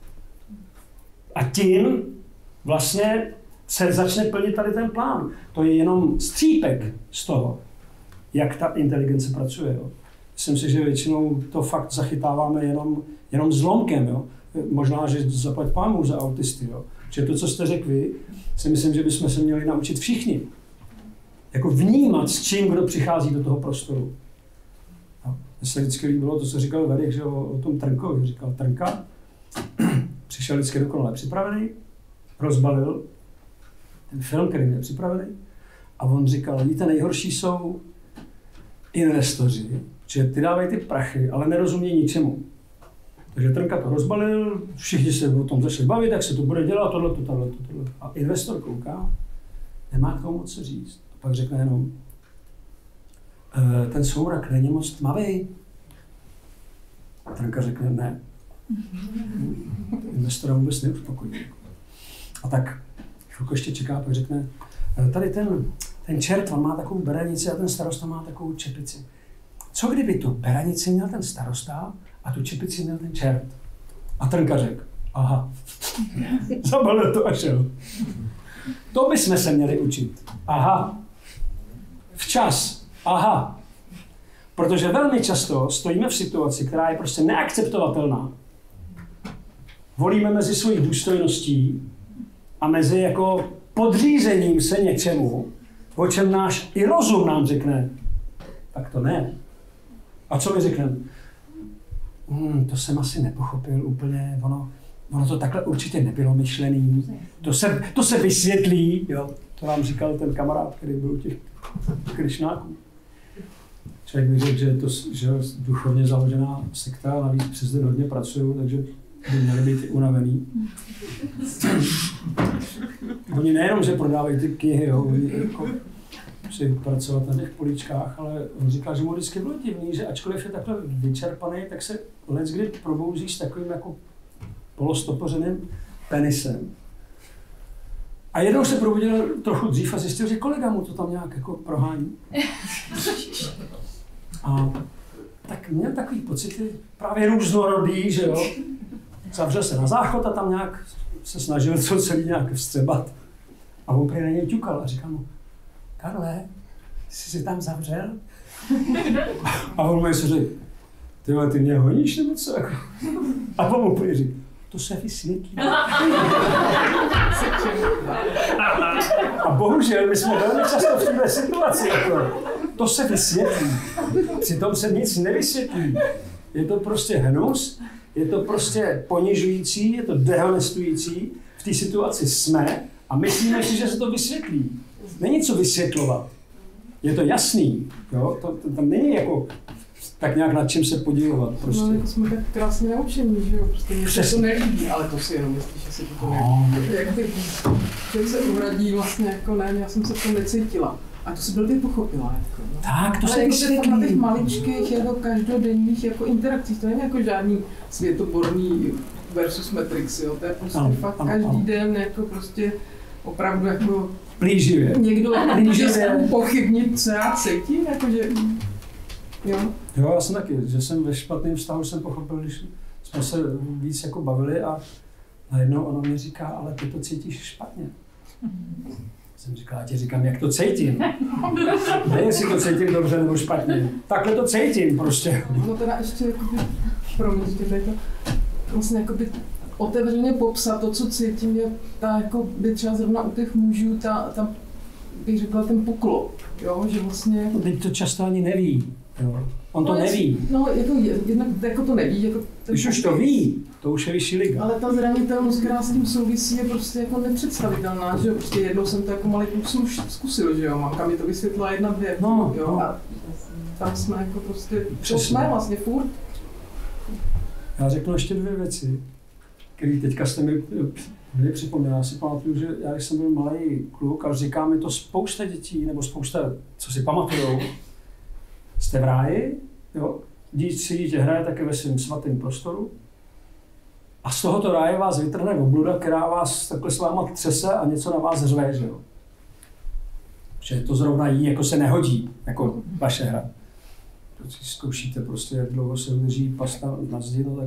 A: a tím vlastně se začne plnit tady ten plán. To je jenom střípek z toho, jak ta inteligence pracuje. Jo. Myslím si, že většinou to fakt zachytáváme jenom zlomkem. Jo. Možná, že zaplať pánu za autisty. Jo. Že to, co jste řekli, si myslím, že bychom se měli naučit všichni. Jako vnímat, s čím kdo přichází do toho prostoru. Mně se vždycky líbilo to, co říkal Verich, že o tom Trnkovi. Říkal, Trnka přišel vždycky dokonale připravený, rozbalil ten film, který měl připravený, a on říkal, víte, nejhorší jsou investoři, že ty dávají ty prachy, ale nerozumějí ničemu. Takže Trnka to rozbalil, všichni se o tom začali bavit, jak se to bude dělat, tohle. A investor kouká, nemá k tomu moc co říct. A pak řekne jenom, ten soumrak není moc tmavý. A Trnka řekne, ne. Investora vůbec neuspokojí. A tak chvilku ještě čeká, pak řekne, tady ten čert, on má takovou beranici a ten starosta má takovou čepici. Co kdyby tu beranici měl ten starosta a tu čepici měl ten čert? A Trnka řekl, aha, zabalil to a šel. To bychom se měli učit. Aha, včas, aha. Protože velmi často stojíme v situaci, která je prostě neakceptovatelná. Volíme mezi svojí důstojností a mezi jako podřízením se něčemu, o čem náš i rozum nám řekne, tak to ne. A co mi řekneme? To jsem asi nepochopil úplně, ono to takhle určitě nebylo myšlený, to se vysvětlí, jo. To nám říkal ten kamarád, který byl u těch Krišnáků. Člověk by řekl, že je duchovně založená sekta, navíc přes den hodně pracují, takže by měli být unavený. Oni nejenom, že prodávají ty knihy, jo, oni jako musí pracovat na těch políčkách, ale on říkal, že mu vždycky bylo divný, že ačkoliv je takhle vyčerpaný, tak se leckdy probouzí s takovým jako polostopořeným penisem. A jednou se probudil trochu dřív a zjistil, že kolega mu to tam nějak jako prohání. A tak měl takový pocity právě různorodý, že jo. Zavřel se na záchod a tam nějak se snažil to celý nějak vstřebat. A on prý na něj ťukal a říkal mu, Karle, jsi si tam zavřel? A on mu si řekl, ty mě honíš nebo co? A on mu prý říkal, to se vysvětlí. A bohužel my jsme velmi často v této situaci. Jako, to se vysvětlí. Přitom se nic nevysvětlí. Je to prostě hnus, je to prostě ponižující, je to dehonestující. V té situaci jsme a myslíme si, že se to vysvětlí. Není co vysvětlovat. Je to jasný. Jo? To tam není jako tak nějak nad čím se podílovat. Prostě.
C: No, jsme tak krásně naučení, že jo, prostě mě se to nelíbí, ale to si jenom myslíš, že si to nelíbí. Jak ty, člověk se uhradí vlastně jako ne, já jsem se v tom necítila. A to si byl ty pochopila. Jako, no.
A: Tak, to
C: ale
A: se
C: jako na těch maličkých, jako každodenních jako interakcích, to není jako žádný světoborný versus Matrix, jo, to je prostě fakt každý den jako prostě opravdu jako
A: plíživě.
C: Někdo může pochybnit, co já cítím, jakože jo.
A: Jo, já jsem taky, že jsem ve špatném vztahu jsem pochopil, když jsme se víc jako bavili a najednou ona mi říká, ale ty to cítíš špatně. Jsem říkal, já ti říkám, jak to cítím. Ne, jestli to cítím dobře nebo špatně. Takhle to cítím prostě.
C: No teda ještě jakoby, promiňte, to je to vlastně jakoby otevřeně popsat to, co cítím, je ta jako by třeba zrovna u těch mužů, ta bych řekla ten poklop, jo, že vlastně...
A: No, teď to často ani neví, jo. On to neví.
C: No, jednak jako to neví, jako...
A: Když už to ví, to už je vyšší liga.
C: Ale ta zranitelnost, která s tím souvisí, je prostě jako nepředstavitelná, že jo, prostě jednou jsem to jako malý kluk zkusil, že jo, mamka mi to vysvětlila 1, 2,
A: no,
C: jo,
A: no.
C: A tam jsme jako prostě, to jsme vlastně furt.
A: Já řeknu ještě 2 věci, které teďka jste mi připomněla. Já si pamatuju, že já když jsem byl malý kluk a říká mi to spousta dětí, nebo spousta, co si pamatujou, jste v ráji, jo, dítě hraje také ve svém svatém prostoru a z tohoto ráje vás vytrhne obluda, která vás takhle s váma třese a něco na vás řve, že jo. Že to zrovna jí jako se nehodí, jako vaše hra. Když zkoušíte prostě, jak dlouho se udrží pasta na zdi, no tak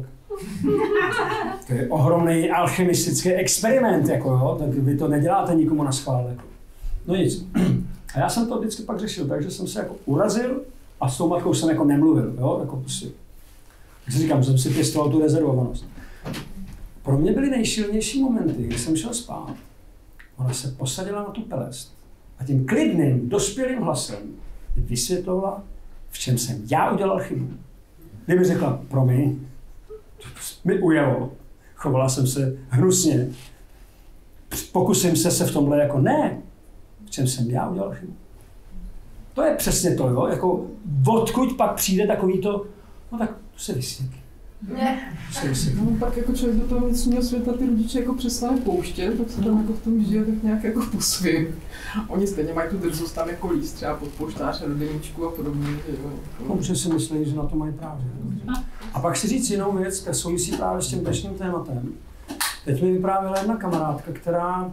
A: to je ohromný alchemistický experiment, jako jo, tak vy to neděláte nikomu na schvál, jako. No nic. A já jsem to vždycky pak řešil, takže jsem se jako urazil a s tou matkou jsem jako nemluvil, jo, jako prostě. Jak si říkám, jsem si pěstoval tu rezervovanost. Pro mě byly nejšilnější momenty, kdy jsem šel spát, ona se posadila na tu pelest a tím klidným, dospělým hlasem vysvětlovala, v čem jsem já udělal chybu. Kdyby řekla, promiň, mi ujelo, chovala jsem se hnusně, pokusím se v tomhle jako ne, v čem jsem já udělal chybu. To je přesně to, jo, jako odkud pak přijde takový to, no tak to se vysvětlí.
C: No, pak jako člověk do toho vnitřního světa ty rodiče jako přestane pouštět, tak se tam jako v tom žije tak nějak jako po svým. Oni stejně mají tu drzost tam jako líst třeba pod polštáře do deníčku a podobně.
A: No, protože si myslí, že na to mají právě. A pak si říct jinou věc, která souvisí právě s tím dnešním tématem. Teď mi vyprávěla jedna kamarádka, která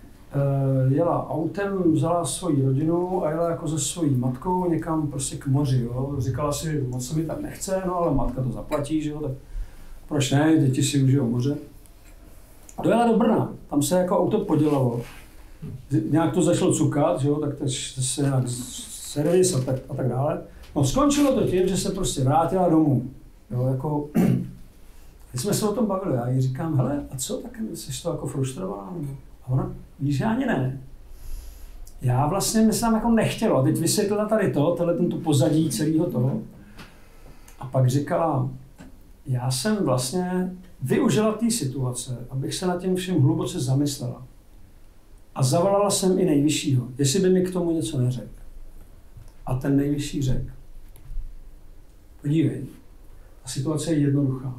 A: jela autem, vzala svoji rodinu a jela jako se svojí matkou někam prostě k moři, jo. Říkala si, moc se mi tam nechce, no ale matka to zaplatí, že jo, tak proč ne, děti si užijou moře. Dojela do Brna, tam se jako auto podělalo. Nějak to začalo cukat, že jo, tak teď se nějak servis a tak dále. No skončilo to tím, že se prostě vrátila domů, jo, jako... Když jsme se o tom bavili, já jí říkám, hele, a co, tak jsi to jako frustrovaná? A ona, víš, ani ne. Já vlastně myslím, jako nechtěla. Teď vysvětlila tady to, tento pozadí celého toho. A pak říkala, já jsem vlastně využila té situace, abych se nad tím všem hluboce zamyslela. A zavolala jsem i nejvyššího, jestli by mi k tomu něco neřekl. A ten nejvyšší řekl, podívej, ta situace je jednoduchá.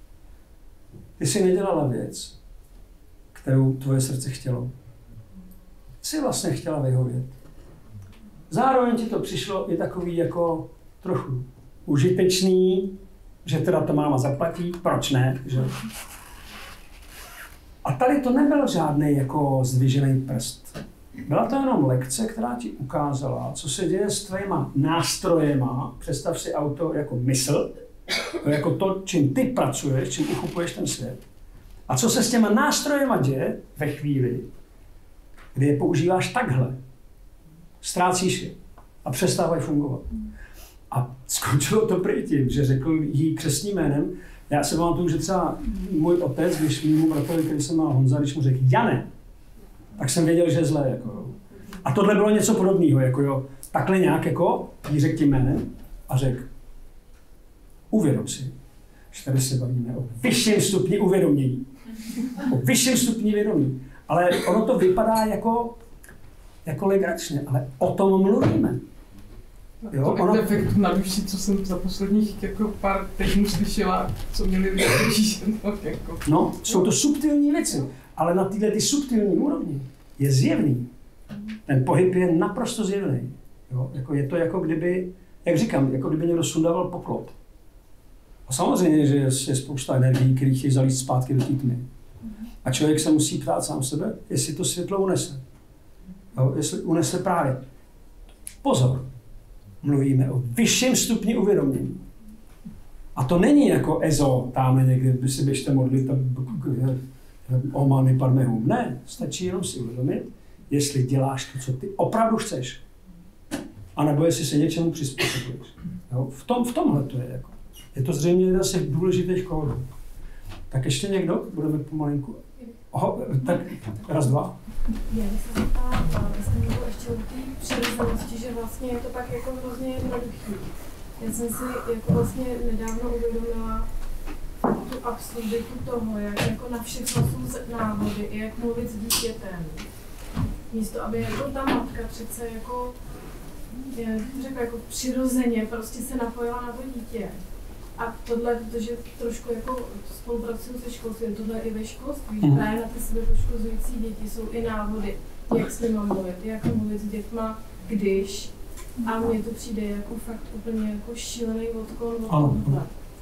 A: Ty jsi nedělala věc, kterou tvoje srdce chtělo. Jsi vlastně chtěla vyhovět. Zároveň ti to přišlo i takový jako trochu užitečný, že teda to máma zaplatí, proč ne, že? A tady to nebyl žádný jako zdvižený prst. Byla to jenom lekce, která ti ukázala, co se děje s tvýma nástrojema. Představ si auto jako mysl, jako to, čím ty pracuješ, čím uchopuješ ten svět. A co se s těma nástrojema děje ve chvíli, kdy je používáš takhle. Ztrácíš je a přestávají fungovat. A skončilo to prý tím, že řekl jí křestním jménem. Já se pamatuju, že třeba můj otec, když mému bratrovi, který se jmenoval Honza, když mu řekl Jane, tak jsem věděl, že je zlé. Jako. A tohle bylo něco podobného, jako jo, takhle nějak jako jí řekl tím jménem a řekl, uvědom si, že tady se bavíme o vyšším stupni uvědomění. O vyšším stupni vědomí. Ale ono to vypadá jako legračně, ale o tom mluvíme.
C: Jo, ono... efektu na duši, co jsem za posledních jako pár týdnů slyšela, co měli vyjádřit. Jako...
A: No, jsou to subtilní věci, ale na tyhle subtilní úrovni je zjevný. Ten pohyb je naprosto zjevný. Jo? Jako je to jako kdyby, jak říkám, jako kdyby někdo sundával poklop. A samozřejmě, že je spousta energií, které chtějí zalít zpátky do té tmy. A člověk se musí ptát sám sebe, jestli to světlo unese. Jo? Jestli unese právě. Pozor, mluvíme o vyšším stupni uvědomění. A to není jako EZO, tamhle někde, by si běžte modlit o mani padme hum. Ne, stačí jenom si uvědomit, jestli děláš to, co ty opravdu chceš. A nebo jestli se něčemu přizpůsobuješ. V tomhle to je jako. Je to zřejmě jedna z těch důležitých kódů. Tak ještě někdo? Budeme pomalinku. Tak raz, dva.
G: Já bych se zeptala, jestli můžu ještě o té přirozenosti, že vlastně je to tak jako hrozně jednoduchý. Já jsem si jako vlastně nedávno uvědomila tu absurditu toho, jak jako na všechno jsou návody, i jak mluvit s dítětem. Místo, aby jako ta matka přece jako, jak to řekla, jako přirozeně prostě se napojila na to dítě. A tohle, protože trošku jako spolupracuju se školstvím, tohle i ve školství, že právě na ty sebepoškozující děti jsou i návody, jak s nimi mluvit, jak mluvit s dětma, když. A mně to přijde jako fakt úplně jako šílený odklon od tohle.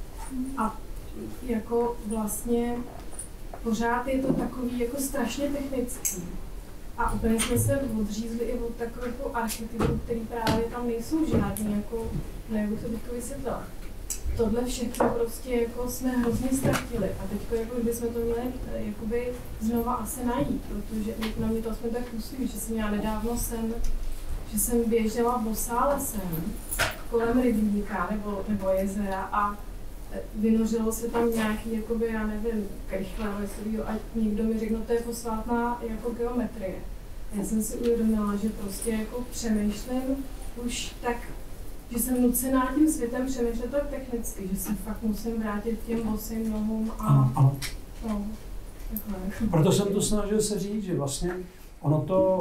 G: A jako vlastně pořád je to takový jako strašně technický. A úplně jsme se odřízli i od takových archetypů, který právě tam nejsou žádný, jako, nevím, to teďko vysvětlila. Tohle všechno prostě jako jsme hrozně ztratili a teď jako bychom to měli jakoby znova asi najít, protože na mě to aspoň tak působí, že jsem já nedávno že jsem běžela bosá lesem kolem rybníka nebo jezera a vynořilo se tam nějaký, jakoby, já nevím, krychle lesovýho a někdo mi řekl, no to je posvátná jako geometrie. Já jsem si uvědomila, že prostě jako přemýšlím už tak, že jsem nucená tím světem přemýšlet tak technicky, že se fakt musím vrátit k těm bosým nohům a
A: ano.
G: No, takhle.
A: Proto jsem to snažil se říct, že vlastně ono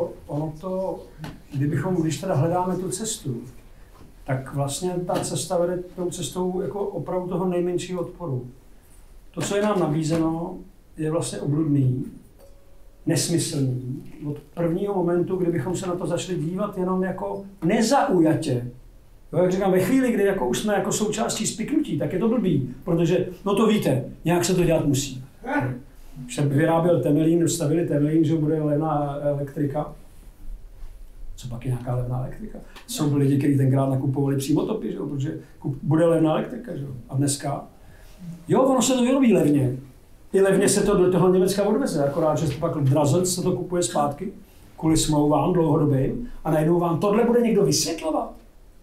A: to, když teda hledáme tu cestu, tak vlastně ta cesta vede tou cestou jako opravdu toho nejmenšího odporu. To, co je nám nabízeno, je vlastně obludný, nesmyslný. Od prvního momentu, kdybychom se na to začali dívat jenom jako nezaujatě. Jo, jak říkám, ve chvíli, kdy jako už jsme jako součástí spiknutí, tak je to blbý, protože, no to víte, nějak se to dělat musí. Když se vyráběl Temelín, stavili Temelín, že bude levná elektrika. Co pak je nějaká levná elektrika? Jsou lidi, kteří tenkrát nakupovali přímo topy, že? Protože bude levná elektrika. Že? A dneska? Jo, ono se to vyrobí levně. I levně se to do toho Německa odveze, akorát, že pak draze se to kupuje zpátky kvůli smlouvám dlouhodobým a najednou vám tohle bude někdo vysvětlovat.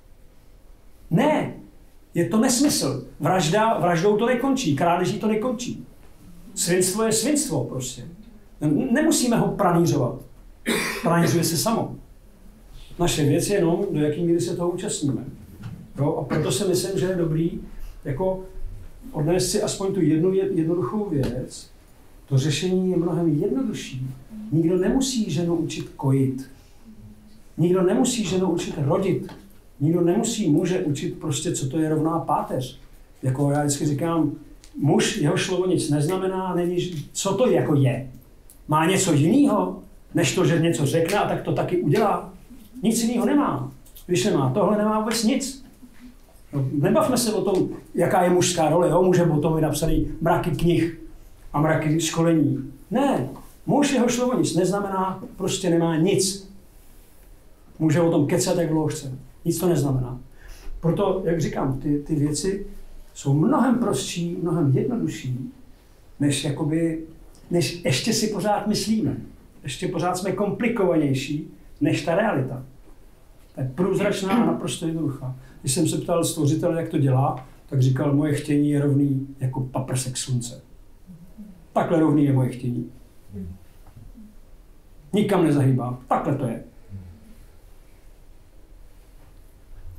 A: Ne, je to nesmysl. Vraždou to nekončí, krádeží to nekončí. Svinstvo je svinstvo prostě. Nemusíme ho pranířovat. Pranířuje se samo. Naše věc je jenom, do jaký míry se toho účastníme. Jo? A proto si myslím, že je dobrý jako odnést si aspoň tu jednoduchou věc. To řešení je mnohem jednodušší. Nikdo nemusí ženu učit kojit. Nikdo nemusí ženu učit rodit. Nikdo nemusí muže učit prostě, co to je rovná páteř. Jako já vždycky říkám, muž, jeho slovo nic neznamená, není, co to jako je. Má něco jiného, než to, že něco řekne a tak to taky udělá. Nic jiného nemá. Když nemá tohle, nemá vůbec nic. No, nebavme se o tom, jaká je mužská role, jo? Může o tom je napsaný mraky knih a mraky školení. Ne, muž, jeho slovo nic neznamená, prostě nemá nic. Může o tom kecat, jak dlouho chce. Nic to neznamená. Proto, jak říkám, ty věci jsou mnohem prostší, mnohem jednodušší, než ještě si pořád myslíme. Ještě pořád jsme komplikovanější, než ta realita. Ta je průzračná a naprosto jednoduchá. Když jsem se ptal stvořitele, jak to dělá, tak říkal, moje chtění je rovný jako paprsek slunce. Takhle rovný je moje chtění. Nikam nezahýbá. Takhle to je.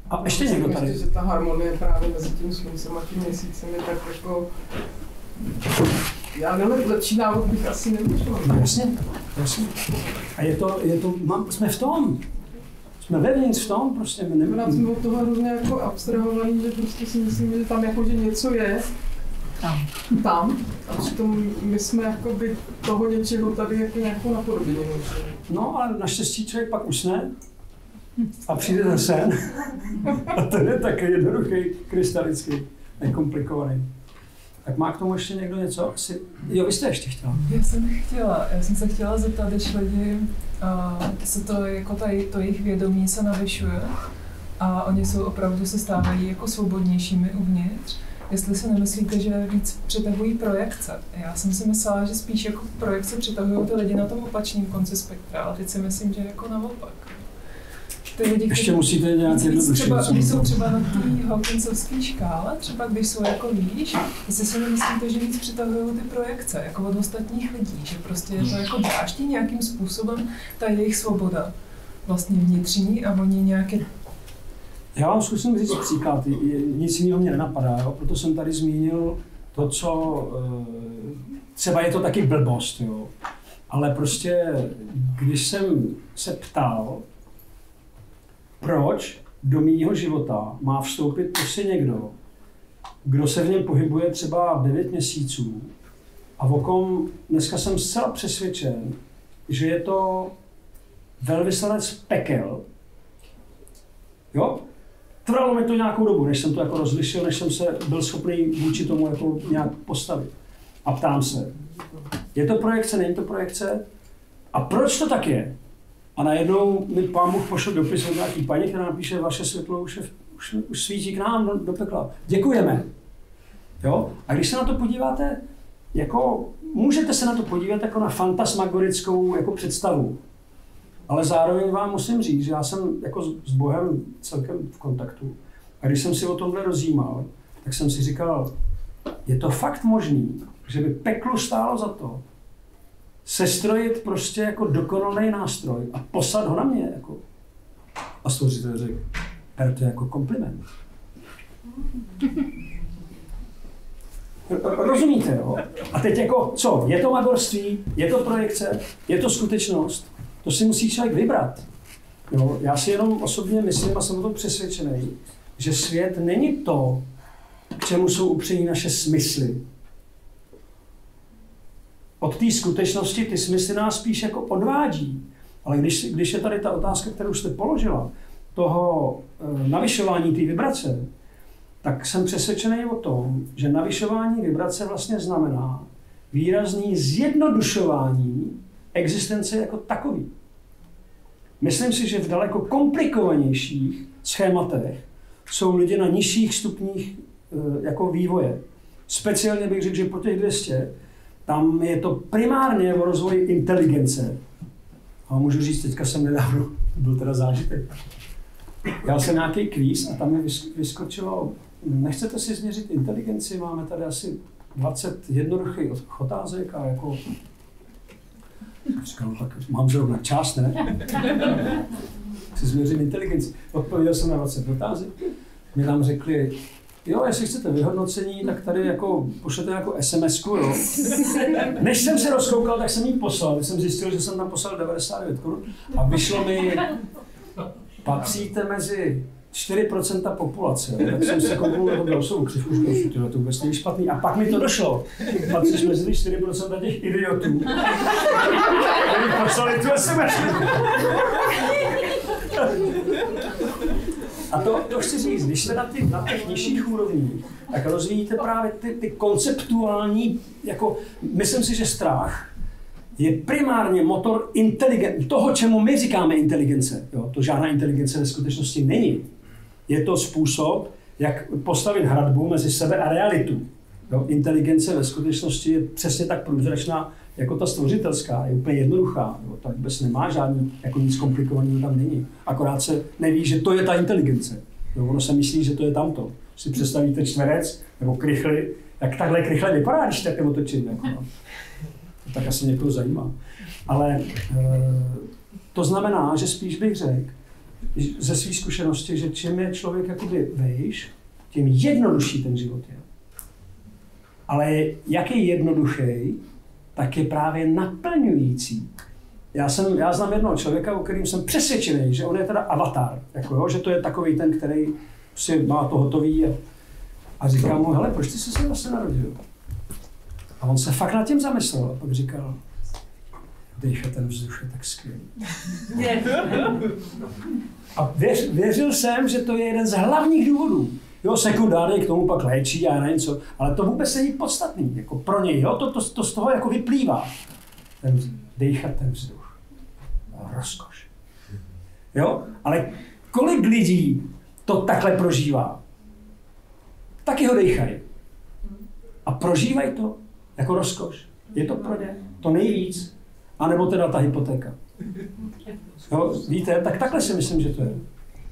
A: A ještě někdo tady?
C: Že ta harmonie právě mezi tím sluncem a tím měsícem je tak jako... Já nevím, lepší návod bych asi nevyšel.
A: No jasně. A jsme v tom. Jsme vevnitř v tom, prostě my
C: nemůžeme. Jsme od toho hrozně jako abstrahovaný, že prostě si myslím, že tam jako, že něco je. Tam. A přitom my jsme jakoby toho něčeho tady jako nějakou napodobění.
A: No a naštěstí člověk pak usne a přijde ten sen. A to je taky jednoduchý, krystalický, nekomplikovaný. Tak má k tomu ještě někdo něco? Jo, vy jste ještě chtěla.
B: Já jsem se chtěla zeptat, když lidi, se to, jako to jejich vědomí se navyšuje a oni opravdu se stávají jako svobodnějšími uvnitř. Jestli si nemyslíte, že víc přitahují projekce. Já jsem si myslela, že spíš jako projekce přitahují ty lidi na tom opačném konci spektra, ale teď si myslím, že jako naopak. Ty lidi,
A: ještě musíte nějak jednoduše.
B: Když jsou třeba na té Hawkinsovské škále, třeba když jsou jako výš, jestli si nemyslíte, že víc přitahují ty projekce, jako od ostatních lidí, že prostě je to jako dráždí nějakým způsobem ta jejich svoboda vlastně vnitřní a oni nějaké...
A: Já vám zkusím říct příklad, nic jiného mě nenapadá, jo? Proto jsem tady zmínil to, co třeba je to taky blbost, jo? Ale prostě, když jsem se ptal, proč do mýho života má vstoupit prostě někdo, kdo se v něm pohybuje třeba 9 měsíců a o kom dneska jsem zcela přesvědčen, že je to velvyslanec pekel, jo? Trvalo mi to nějakou dobu, než jsem to jako rozlišil, než jsem se byl schopný vůči tomu jako nějak postavit. A ptám se, je to projekce, není to projekce? A proč to tak je? A najednou mi Pán Bůh pošel dopis od nějaký paní, která napíše, vaše světlo už svítí k nám do pekla. Děkujeme. Jo? A když se na to podíváte, jako, můžete se na to podívat jako na fantasmagorickou jako představu. Ale zároveň vám musím říct, že já jsem jako s Bohem celkem v kontaktu. A když jsem si o tomhle rozjímal, tak jsem si říkal, je to fakt možný, že by peklu stálo za to sestrojit prostě jako dokonalý nástroj a poslat ho na mě. Jako. A stvořitel řekl, ber to jako kompliment. Rozumíte, jo? A teď jako, co? Je to magorství? Je to projekce? Je to skutečnost? To si musí člověk vybrat. Jo? Já si jenom osobně myslím a jsem o tom přesvědčený, že svět není to, k čemu jsou upření naše smysly. Od té skutečnosti ty smysly nás spíš jako odvádí. Ale když je tady ta otázka, kterou jste položila, toho navyšování té vibrace, tak jsem přesvědčený o tom, že navyšování vibrace vlastně znamená výrazný zjednodušování existence jako takový. Myslím si, že v daleko komplikovanějších schématech jsou lidi na nižších stupních jako vývoje. Speciálně bych řekl, že po těch 200 tam je to primárně o rozvoji inteligence. A můžu říct, teďka jsem nedávno, byl teda zážitek. Já jsem nějaký kvíz a tam mi vyskočilo, nechcete si změřit inteligenci, máme tady asi 20 jednoduchých otázek a jako... Říkal, tak mám zrovna čas, ne? Si změřím inteligenci. Odpověděl jsem na 20 otázek. Mi tam řekli, jo, jestli chcete vyhodnocení, tak tady jako pošlete jako SMS-ku, jo. Než jsem se rozkoukal, tak jsem jí poslal. Když jsem zjistil, že jsem tam poslal 99 korun a vyšlo mi, patříte mezi 4% populace, jo. Tak jsem se koukal na Gaussovou křivku, že to vůbec není špatný. A pak mi to došlo. Patříš mezi 4% těch idiotů. Oni poslali tu SMS. A to chci říct, když jste na těch nižších úrovních, tak rozvíjíte právě ty konceptuální, jako, myslím si, že strach je primárně motor toho, čemu my říkáme inteligence. Jo? To žádná inteligence ve skutečnosti není. Je to způsob, jak postavit hradbu mezi sebe a realitu. Jo? Inteligence ve skutečnosti je přesně tak průzračná, jako ta stvořitelská, je úplně jednoduchá. Jo? Tak vůbec nemá žádný, jako nic komplikovaného tam není. Akorát se neví, že to je ta inteligence. Jo? Ono se myslí, že to je tamto. Si představíte čtverec nebo krychly, jak takhle krychle vypadá, když tak otočit. Jako, no. To tak asi někoho zajímá. Ale to znamená, že spíš bych řekl, ze své zkušenosti, že čím je člověk jakoby vejš, tím jednodušší ten život je. Ale jak je jednoduchý, tak je právě naplňující. Já znám jednoho člověka, o kterým jsem přesvědčený, že on je teda avatar, jako jo, že to je takový ten, který si má to hotový a říká mu, hele, proč ty jsi se vlastně narodil? A on se fakt nad tím zamyslel a pak říkal, dejchat ten vzduch je tak skvělý. A věřil jsem, že to je jeden z hlavních důvodů. Jo, sekundárně k tomu pak léčí a nevím co, ale to vůbec není podstatný, jako pro něj, jo, to z toho jako vyplývá. Dejchat ten vzduch. Rozkoš. Jo, ale kolik lidí to takhle prožívá? Taky ho dejchají. A prožívají to jako rozkoš. Je to pro ně to nejvíc. A nebo teda ta hypotéka. Jo, víte, tak takhle si myslím, že to je.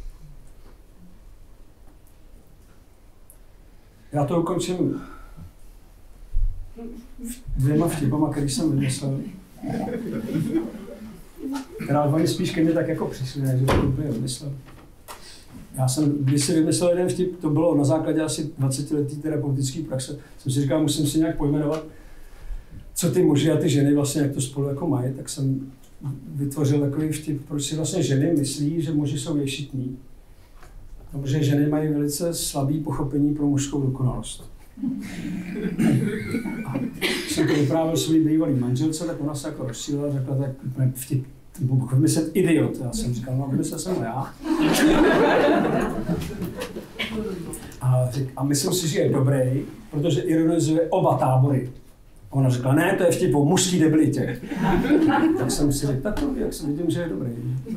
A: Já to ukončím 2 vtipama, který jsem vymyslel. Teda oni spíš ke mně tak jako přišli, ne, že to úplně vymyslel. Když si vymyslel jeden vtip, to bylo na základě asi 20letý terapeutický praxe, jsem si říkal, musím si nějak pojmenovat, co ty muži a ty ženy vlastně, jak to spolu jako mají, tak jsem vytvořil takový vtip, proč si vlastně ženy myslí, že muži jsou ješitní. Protože ženy mají velice slabý pochopení pro mužskou dokonalost. A jsem to vyprávěl svůj bývalý manželce, tak ona se jako rozčílila a řekla tak úplně vtip, budu vymyslet idiot. Já jsem říkal, no vymyslel jsem já. A myslím si, že je dobrý, protože ironizuje oba tábory. A ona řekla, ne, to je vtip o mužský debilitě. Tak jsem si řekl, tak to, jak se vidím, že je dobrý.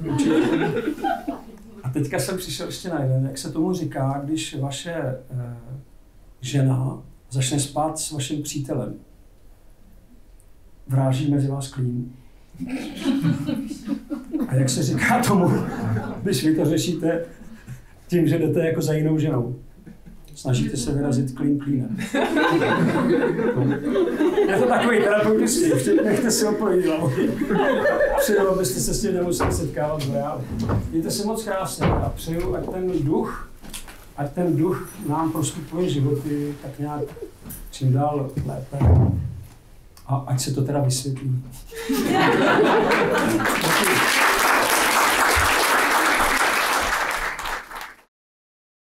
A: A teďka jsem přišel ještě na jeden, jak se tomu říká, když vaše žena začne spát s vaším přítelem. Vráží mezi vás klín. A jak se říká tomu, když vy to řešíte tím, že jdete jako za jinou ženou. Snažíte se vyrazit klín klínem. Je to takový terapeutický, nechte si ho projít hlavou. Přeju, abyste se s tím nemuseli setkávat v reálu. Mějte se moc krásně a přeju, ať ten duch nám prostupuje životy tak nějak čím dál lépe. A ať se to teda vysvětlí. Děkuji.